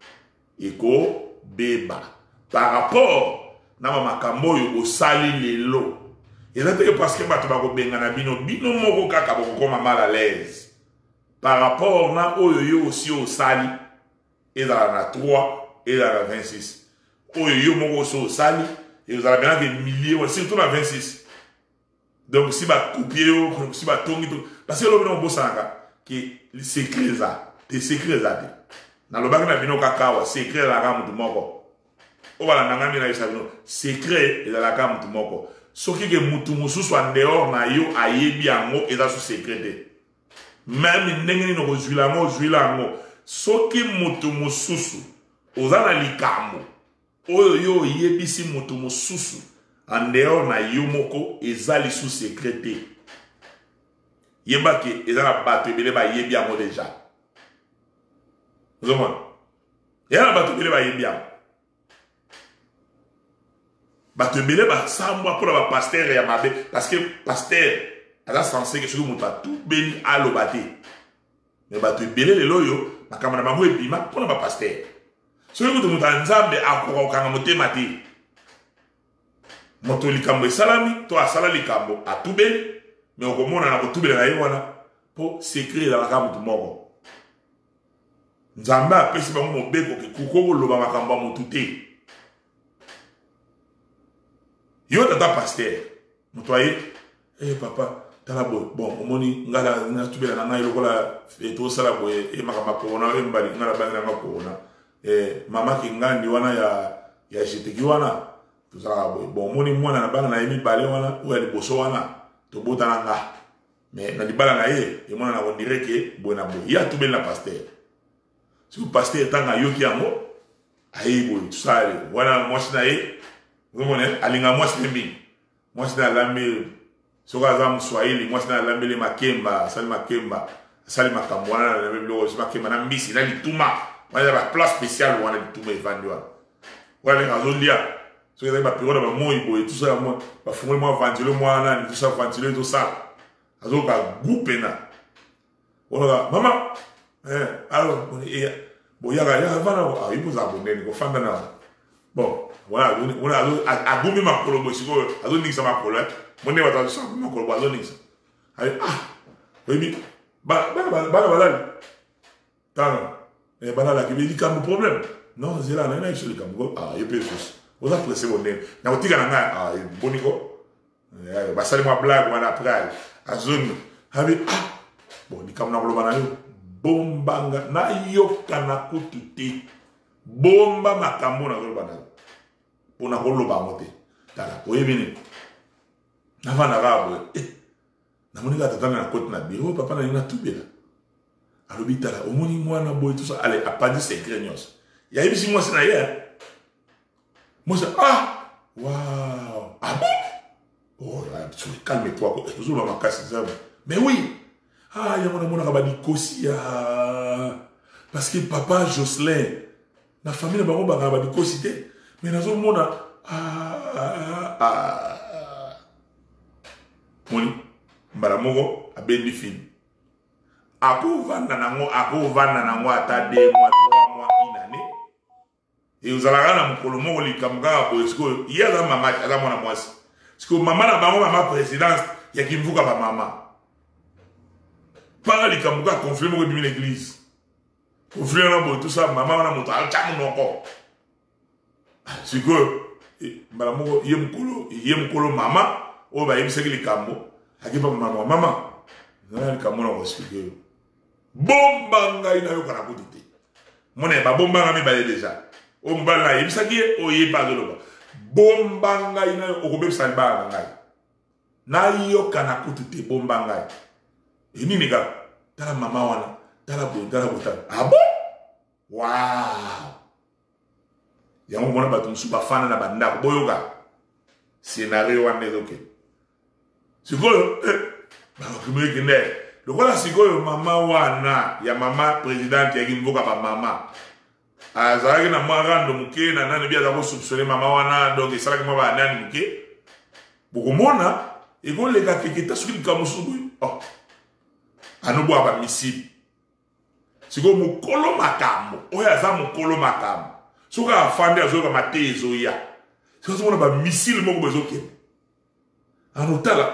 [SPEAKER 1] ekobeba par rapport na bamakambo oyo osali lelo eza teke parce que bato bakobenga na bino bino moko kaka bokokoma mal à l'aise par rapport na oyo yo aussi osali ezala na trois ezala na vingt-six oyo yo moko osi osali ezala benaka millier surtout na vingt-six donc si bakopie yo si batongi to parce que lobino bosanaka ke secret eza te secret eza te nalobaki na bino kaka awa secret ezalaka mutu moko obalandanga mina yesa bino secret ezalaka mutu moko soki ke mutu mosusu en dehors na yo ayebi yango eza su secret te même ndenge nini okozwila yango ozwila yango soki mutu mosusu oza na likambo oyo yo oyebisi mutu mosusu en dehors na yo moko eza lisu secret te yeba ke eza na bato ebele bayebi yango deja ozomona eza na bato ebele bayebi yango bato ebele basambwa mpona bapaster ya mabe parce que paster aza censé ke soki moto atubeli aloba te mais bato ebele lelo oyo makambo na bango ebima mpona bapaster soki kutu moto ya nzambe akoka kokanga motema te moto likambo esalami to asala likambo atubeli mais okomona na kotubela na ye wana mpo secret ezalaka motu moko nzambe apesi bango mobeko ke kuko koloba makambo ya motu te yo tata paster moto aye eh papa tala boy bon omoni ngala natubela na ngai lokola etosala boye e makambo korona e mbali ngala bangi na korona eh mama kingandi wana ya ya jeteki wana tozala boye bon omoni mwana na bana na yemi bale wana ou ya liboso wana tobotana nga mais na libala na ye e mwana na kondire ke boye na boye ya tubeli na paster si paster tanga yoki yango aye boye tusale wana mwasi na ye vous voyez, alinga mwasi nembi mwasi na lambe soka za mswahili mwasi na lambe le makemba sali makemba sali makambo wana na lambe lo makemba na mbisi na lituma wana ba place spéciale wana lituma evandwa wala ngazo lia soka za ba période ba moi boy tout ça moi ba fumwe moi ventilo moi na tout ça ventilo tout ça azoka goupena wala mama eh alors bon ya ya vana ah ipo za bonene ko fanda na bon voilà on a a gumi makolo bo siko azo ningisa makolo mone wata so makolo bo azo ningisa ay ah baby ba ba ba ba ba tano e bana la kibi kambo problème non zela na na isoli kambo ah yepe sus oza pressé bonne na otika na nga ah boniko eh ba sali mo blague wana après azone habi ah bon ni kamna kolo bana yo bombanga na yoka na kututi bomba makambo na kolo bana pona koloba mote tala oyebini navana rabo eh namonika tatana na kote na biro papa na ina tubela alobi tala omoni mwana boy tout ça allez apadi secret nyos ya ibisi moi na ye moi ah waouh ah bon oh là tu calme-toi ko toujours ma casse ça mais oui ah ya mona mona kabadi kosi ya parce que papa Jocelyn na famille na bango banga kabadi kosi te mais nazo mona ah ah moni mbara moko abendi film ako vanda nango ako vanda nango ata deux mois trois mois une année et uzalaka na mukolo moko likamga ko esko yala mama ala mona mwasi siko mama na bango mama présidence ya kimvuka ba mama para likamga conflit moko bimi l'église conflit na bo tout ça mama na moto alcha monoko siko mbala moko ye mukolo ye mukolo mama o ba yebisaki likambo akipa mama mama na likambo na expliquer bomba ngai na yo kana kutite mona ba bomba ngami ba déjà o mbala na yebisaki o yeba doloba bomba ngai na yo okobebisa ba ngai na yo kana kutite bomba ngai enini ga tala mama wana tala bo tala bo tala ah bon wow yango mona bato musu bafana na bandako boyoka scénario wana ezoke sikoyo bakumiki nde lokola sikoyo mama wana ya mama présidente yaki mboka ba mama azalaki na mwa rando muke na nani bia za kosupsone mama wana donc esalaki mwa banani muke bokomona ekoleka keketa soki likamusu boye oh anobwa ba misili sikoyo mokolo makambo oyo aza mokolo makambo soki afandi azoyoka mate ezoya sikoyo azomona ba misili moko bezokende anotala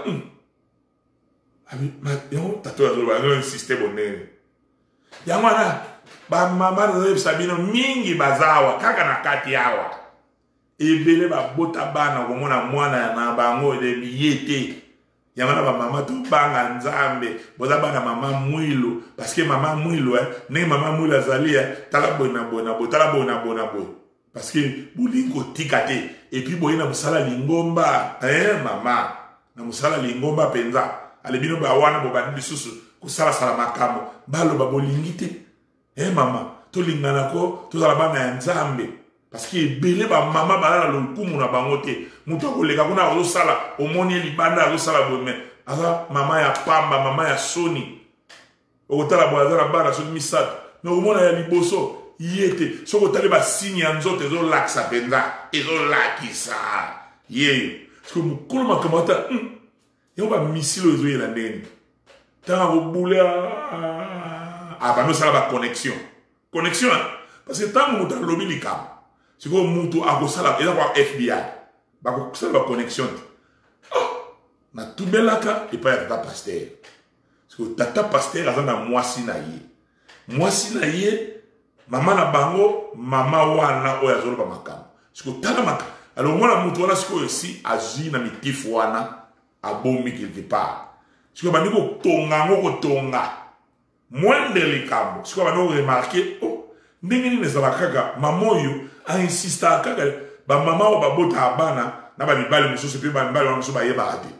[SPEAKER 1] yango tato azoloba yango insiste bonene yango wana bamama nazoyebisa bino mingi baza awa kaka na kati awa ebele babota bana komona mwana na bango edebiye te yango na bamama tobanga nzambe boza bana mama mwilo parceke mama mwilo ndenge mama mwilo azali tala boye na boye na boye tala boye na boye na boye parceke bolingi kotika te epui boye na mosala lingomba mama na mosala lingomba mpenza alebino ba wana bobandi lisusu kosalasala makambo baloba bolingi te eh mama tolingana ko tozala bana ya nzambe parceke ebele bamama bala na lokumu na bango te moto akoleka kuna azosala omoni libanda azosala boye me aza mama ya pamba mama ya soni okotala boye aza na bana soki misato me okomona ya liboso ye te soki otali basini ya nzoto ezolakisa mpenza ezolakisa yeyo soki mokolo makambo ata yango bamisilo ezoyela ndeni ntango kobula abandosala baconnexion connexion parce que ntango moto alobi likambo sikoyo moto akosala eza kwa F B I bakosala baconnexion te natubelaka epai ya tata paster sikoyo tata paster aza na mwasi na ye mwasi na ye mama na bango mama wana oyo azoloba makambo sikoyo tala makambo alors omona moto wana sikoyo esi azwi na mitifu wana abomi quelque part sikoyo bandi kotonga yango kotonga moindre likambo sikoyo bandi koremarke o ndenge nini ezala kaka mama oyo ainsista kaka bamama oyo babota bana na bamibali mosusu mpe bamibali wana mosusu bayebaka te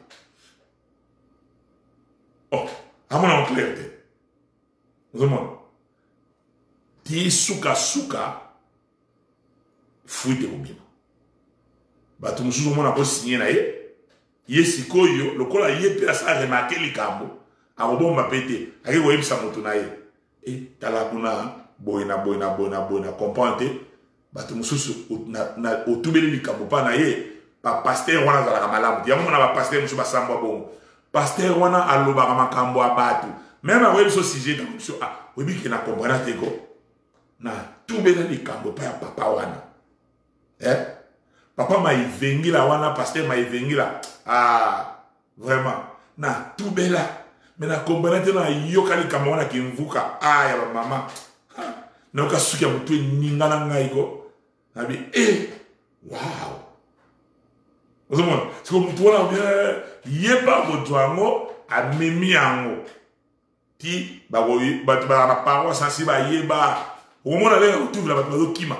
[SPEAKER 1] o amona moclair te ozomona ti sukasuka fuite kobima bato mosusu omona kosinye na ye ye sikoyo lokola ye mpe asala remarke likambo akobomba mpe te ake koyebisa moto na ye e tala kuna boye na boye na boye na boye na comprendre te bato mosusu otubeli likambo mpa na ye bapaster wana azalaka malamu te yango mona bapaster mosusu basambwa bongo paster wana alobaka makambo ya bato meme akoyebi so sujet tango biso oyebi ke na comprendre te ko na tubela likambo mpa ya papa wana eh papa maivengila wana paster maivengila ah vraiment na tubela me na comprendre te na yoka likambo wana kimvuka ah ya bamama na yoka suki ya motu eninga na ngai ko nabi eh wow ozomona siko motu wana yeba motu yango amemi yango ti bato baka na paroisse ansi bayeba okomona leka kotuvela bato bazokima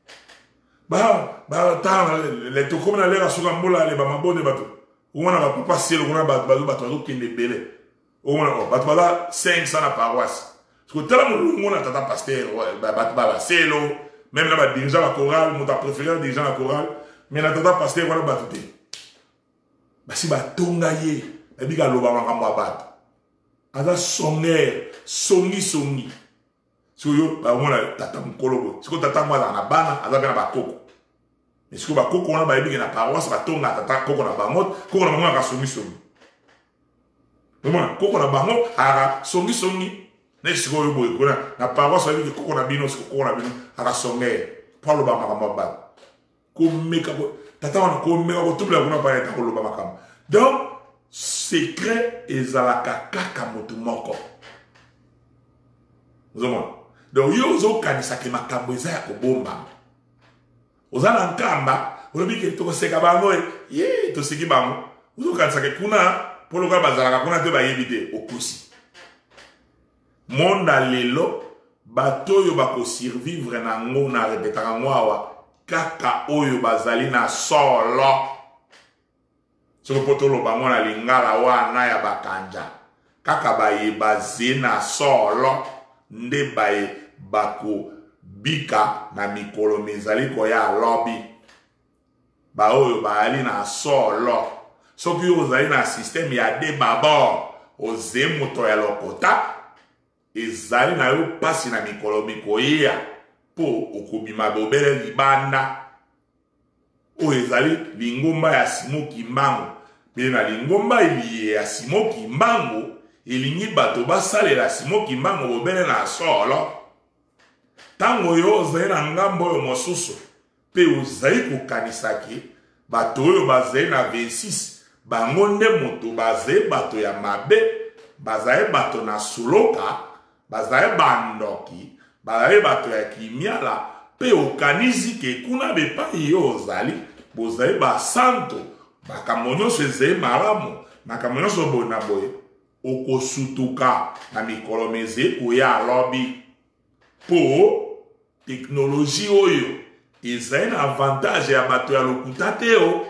[SPEAKER 1] batala letokomi na leka suka mbola ale bamabone bato okomona bapapa selo kuna bato bazokende ebele okomona bato baza cinq cents na paroisse siko tala molongo na tata paster bato babaselo même na badirigant ya chorale moto apréféré dirigant ya chorale mais na tata paster wana bato te basi batonga ye ebika aloba makambo ya bato aza songere songi songi sikoyo baomona tata mokolo boye sikoyo tata ngo azala na bana aza mpe na bakoko mais sikoyo bakoko wana bayebike na paroisse batonga tata koko na bango koko na bango aka songi songi omona koko na bango aka songi songi ne sikoyo boye kuna na paroisse bayebike koko na bino siko koko na bino aka songere po aloba makambo ya bato komeka tata wana komeka kotubela kuna pa eta koloba makambo donc secret ezalaka kaka motu moko ozomona donc yo ozokanisaka makambo eza ya kobombama oza na nkamba olobi ke tokoseka bango ye toseki bango ozokanisa ke kuna mpo lokola bazalaka kuna te bayebi te okosi. Monde lelo bato oyo bakosurvivre nango na repetaka ngo awa kaka oyo bazali na solo. Soko po toloba ngo na lingala wana ya bakanja kaka baye baze na solo nde baye bako bika na mikolo mizali koya lobby ba oyo baali na solo. Soki ozali na système ya de babo oze moto ya lokota ezali na yo pasi na mikolo mikoya po okobima bobele libanda oyo ezali lingomba ya Simon Kimbangu. Pe na lingomba ili ya Simon Kimbangu elingi bato basalela Simon Kimbangu bobele na solo. Tango yo ozali na ngambo oyo mosusu pe ozali kokanisaki bato oyo bazali na vingt-six bango nde moto bazali bato ya mabe, bazali bato na suloka, bazali bandoki, bazali bato ya kimiala pe okanisi ke kuna bepai yo ozali bozali basanto makambo nyonso ezali malamu makambo nyonso boye na boye okosutuka na mikolo meze koya lobi po teknoloji oyo ezali na avantage ya bato ya lokuta te o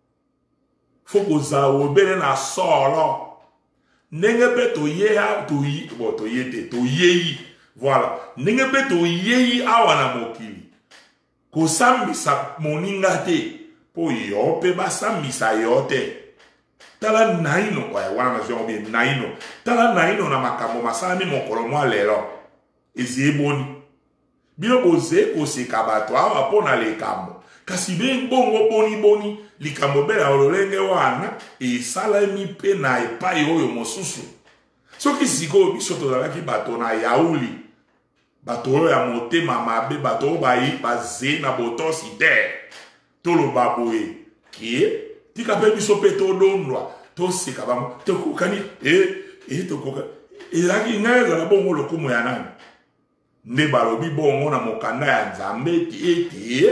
[SPEAKER 1] fo kozala obele na solo ndenge mpe toyeya toyi bo toye te toyeyi voilà ndenge mpe toyeyi awa na mokili kosambisa moninga te po yo mpe basambisa yo te. Tala naino oya wana nazwi yango bien naino tala naino na makambo masalami mokolo mwa lelo ezi eboni bino boze koseka bato awa mpo na likambo kasi bongo boni boni likambo bela ololenge wana esalami mpe na epai oyo mosusu. Soki sikoyo biso tozalaki bato na yauli bato oyo ya motema mabe bato oyo bayi baze na botosi te toloba boye kie tika mpe biso mpe todondwa toseka bango tokokani e e tokoka ezalaki ngai ezala bongo lokumu ya nani nde balobi bongo na mokanda ya Nzambe ete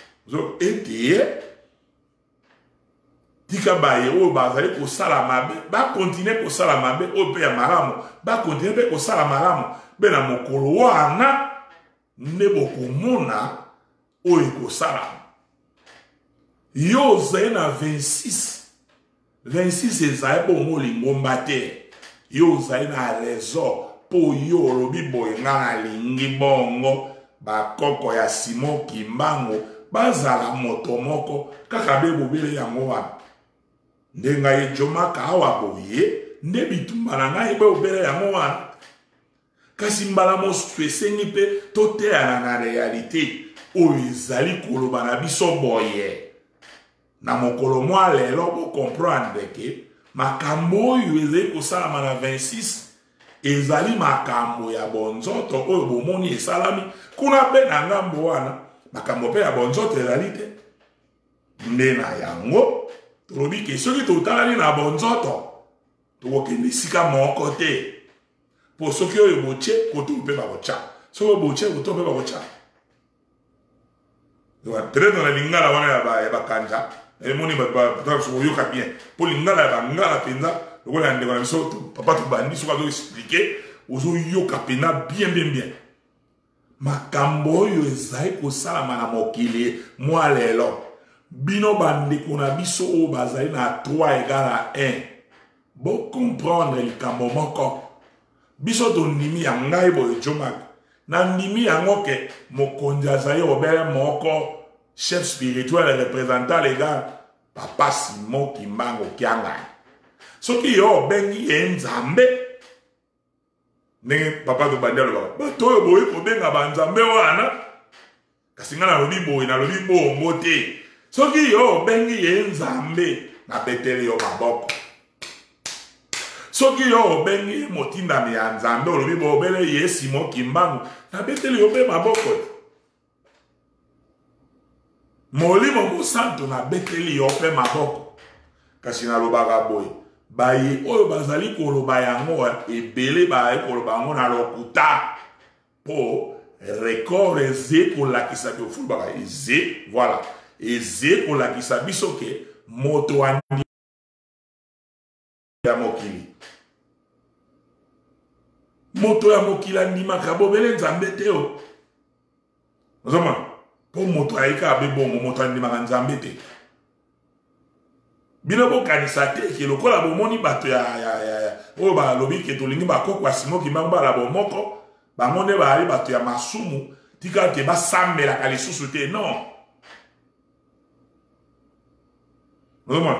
[SPEAKER 1] ete tika baye oyo bazali kosala mabe bakontinue kosala mabe oyo mpe ya malamu bakontinue mpe kosala malamu mpe na mokolo wana nde bokomona oyo ekosalama. Yo ozali na vingt-six vingt-six ezali bongo lingomba te yo ozali na raison po yo olobi boye nga nalingi bongo bakoko ya Simon Kimbangu bazala moto moko kaka be bobele yango wana nde ngai ejomaka awa boye nde bitumba na ngai be obele yango wana kasi mbala mosusu esengi mpe toteyana na realite oyo ezali koloba na biso boye na mokolo mwa lelo bokomprendre ke makambo oyo ezali kosalama na vingt-six ezali makambo ya bonzoto oyo bomoni esalami kuna mpe na ngambo wana makambo mpe ya bonzoto ezali te nde na yango tolobi ke soki totalani na bonzoto tokokende esika moko te po soki oyo botie koto mpe bakotya soki oyo botie koto mpe bakotya peut-être na lingala wana ya bakanja emoni oyoka bien po lingala ya bangala mpenza lokola ya ndeko na biso papa tobandi soki azoexplike ozoyoka mpenza bien bien bien makambo oyo ezali kosalama na mokili mwa lelo bino bandeko na biso oyo bazali na trois égale à un bocomprendre likambo moko biso tondimi ya ngai boye jomaka na ndimi yango ke mokonzi azali obele moko chef spirituel représentant légal papa Simon Kimbangu Kiangai soki yo obengi ye Nzambe ndenge papa tobandi aloba bato oyo boye kobenga banzambe wana kasi nga nalobi boye nalobi bongo te soki yo obengi ye Nzambe nabeteli yo maboko soki yo obengi ye motindami ya Nzambe olobi bobele ye Simon Kimbangu nabeteli yo mpe maboko molimo mosantu nabeteli yo mpe maboko kasi nalobaka boye baye oyo bazali koloba yango ebele baye koloba yango na lokuta po record eze kolakisa biofulu baka eze voilà eze kolakisa biso ke moto ya mokili moto ya mokili andimaka bobele nzambe te o ozomona po moto ayika abe bongo moto andimaka nzambe te bino bokanisa te ke lokola bomoni bato ya ya ya oyo balobi ke tolingi bakokwa simoki bango bala bomoko bango nde baali bato ya masumu tika te basambelaka lisusu te non ozomona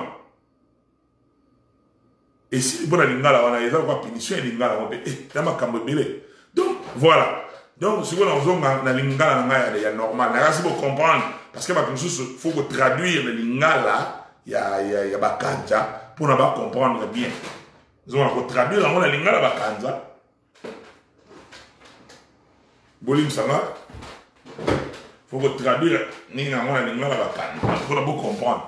[SPEAKER 1] esi mpona lingala wana eza kwa punition ya lingala ngo mpe eza makambo ebele donc voilà donc sikoyo nazonga na lingala na ngai ya normal nakasi bocomprendre parce que bato mosusu faut kotraduire na lingala ya ya ya bakanja mpona bacomprendre bien ozonga kotraduire yango na lingala bakanja bolimsanga faut kotraduire nini yango na lingala bakanja mpona bocomprendre.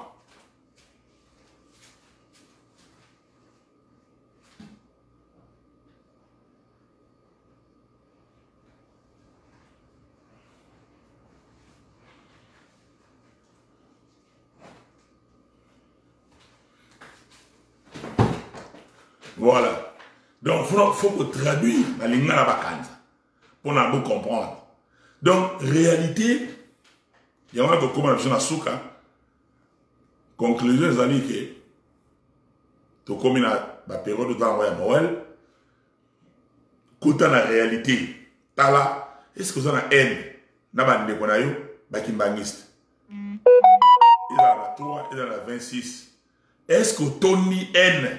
[SPEAKER 1] Voilà. Donc, il faut, faut traduire la langue à la vacanza pour nous comprendre. Donc, réalité, il y a un peu comme on a souka. Conclusion, c'est que tu comme la période de temps à Noël, quand la réalité, tala, est-ce que vous avez haine? N'a pas de konayo, bakimbangiste. Il a la trois, il a la vingt-six. Est-ce que Tony haine?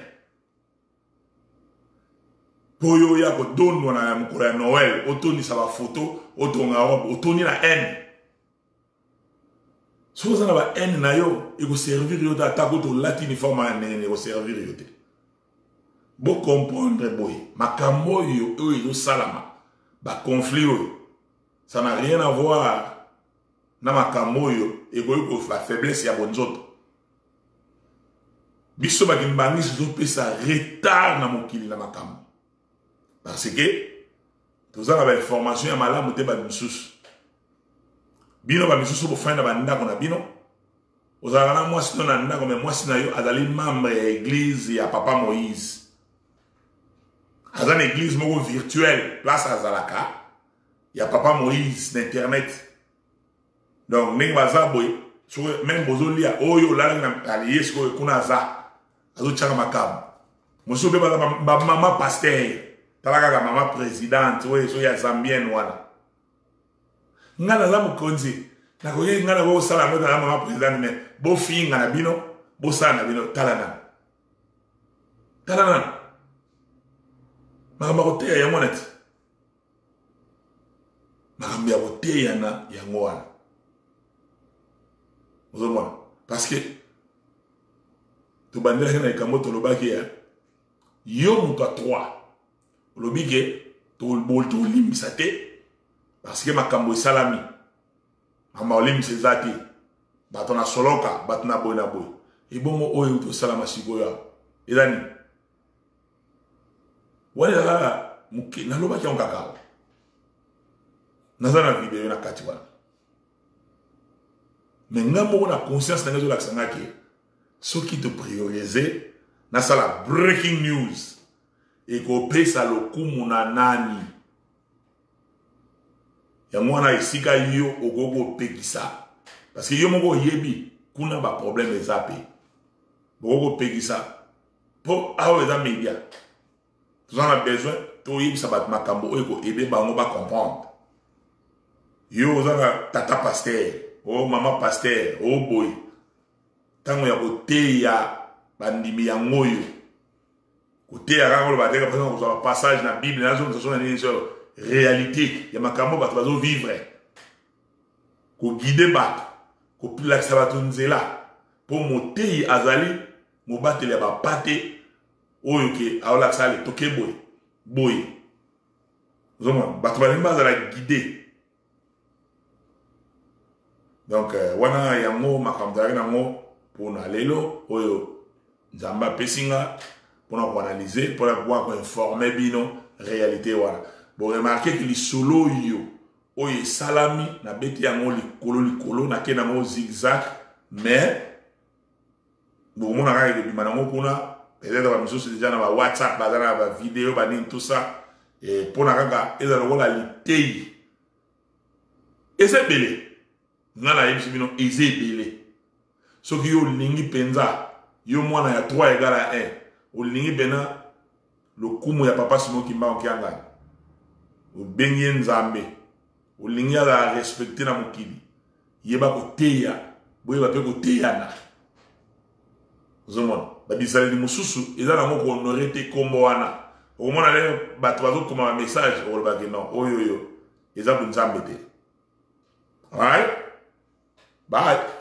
[SPEAKER 1] Poyo ya ko donno na mukura ya Noël otoni sa ba photo otonga robe otoni na haine so za na ba haine na yo e ko servir yo ta ta ko to latini forma ne ko servir yo te bo comprendre boy makambo yo yo yo salama ba conflit yo ça n'a rien à voir na makambo yo e ko ko la faiblesse ya bonzoto biso ba kimbangi so pesa retard na mokili na makambo. Parce que tout ça avait information ya malamu te ba misusu bino ba misusu bo fanda ba ndako na bino ozala na mwasi to na ndako mais mwasi na yo azali membre ya église ya papa Moïse azana église moko virtuelle place azalaka ya papa Moïse d'internet donc ndenge baza boy so même bozolia oyo la na alies ko kuna za azo chaka makabu moso be ba mama pasteur talaka mama présidente we so ya Zambien wana ngana la mukonzi na ko ye ngana bo sala mo na mama présidente mais bo finga na bino bo sana bino talana talana mama ko te ya monati mama ya ko te ya na ya ngwana ozomona parce que to bandela na ikamoto lobaki ya yo muto a trois lobike to bol to limisa te parce que makambo salami mama olimisa zati bato na soloka bato na boy na boy e bongo oyo to salama sikoyo elani wala la muke na loba kya ngaka nazana video na kati wana mais ngambo na conscience na ngazo la sangaki ce qui te prioriser na sala breaking news et ko pesa lokumu na nani ya mwana isika yo ogogo pekisa parce que yo moko yebi kuna ba problème ezape ogogo pekisa po awo eza media tu en as besoin to yebi sabat makambo oyo ko ebe bango ba comprendre yo ozanga tata pasteur o mama pasteur o boy tango ya koteya bandimi ya ngoyo koteya rango ba deka présent ko passage na Bible na zone zone ni sur réalité ya makambo bato bazo vivre ko guider bato ko pila sabato nzela po moteyi azali mo batele ba pate oyo ke aola sale toke boy boy zoma bato balimba za la guider donc euh, wana yango makambo na ngo pona lelo oyo nzamba pesinga pona ko analyser pona ko informer bino réalité wana bon remarquez que les solo yo oyo salami na beti yango likolo likolo na kena mo zigzag mais bon mona ka ke bimana ngo kuna peut-être ba misusu déjà na ba WhatsApp ba na ba vidéo ba ni tout ça et pour na kaka eza lokola litei eza belé ngana yebisi bino eza belé soki yo lingi penza yo mwana ya trois égale à un o lingi bena le kumu ya papa Simon Kimba okianga o bengi nzambe o lingi ala respecter na mukili yeba ko teya boye ba pe ko teya na zomon ba bizali mususu eza na moko honorer te kombo wana o mona le bato bazo koma message o ba ke non oyo yo eza bu nzambe te. Alright, bye.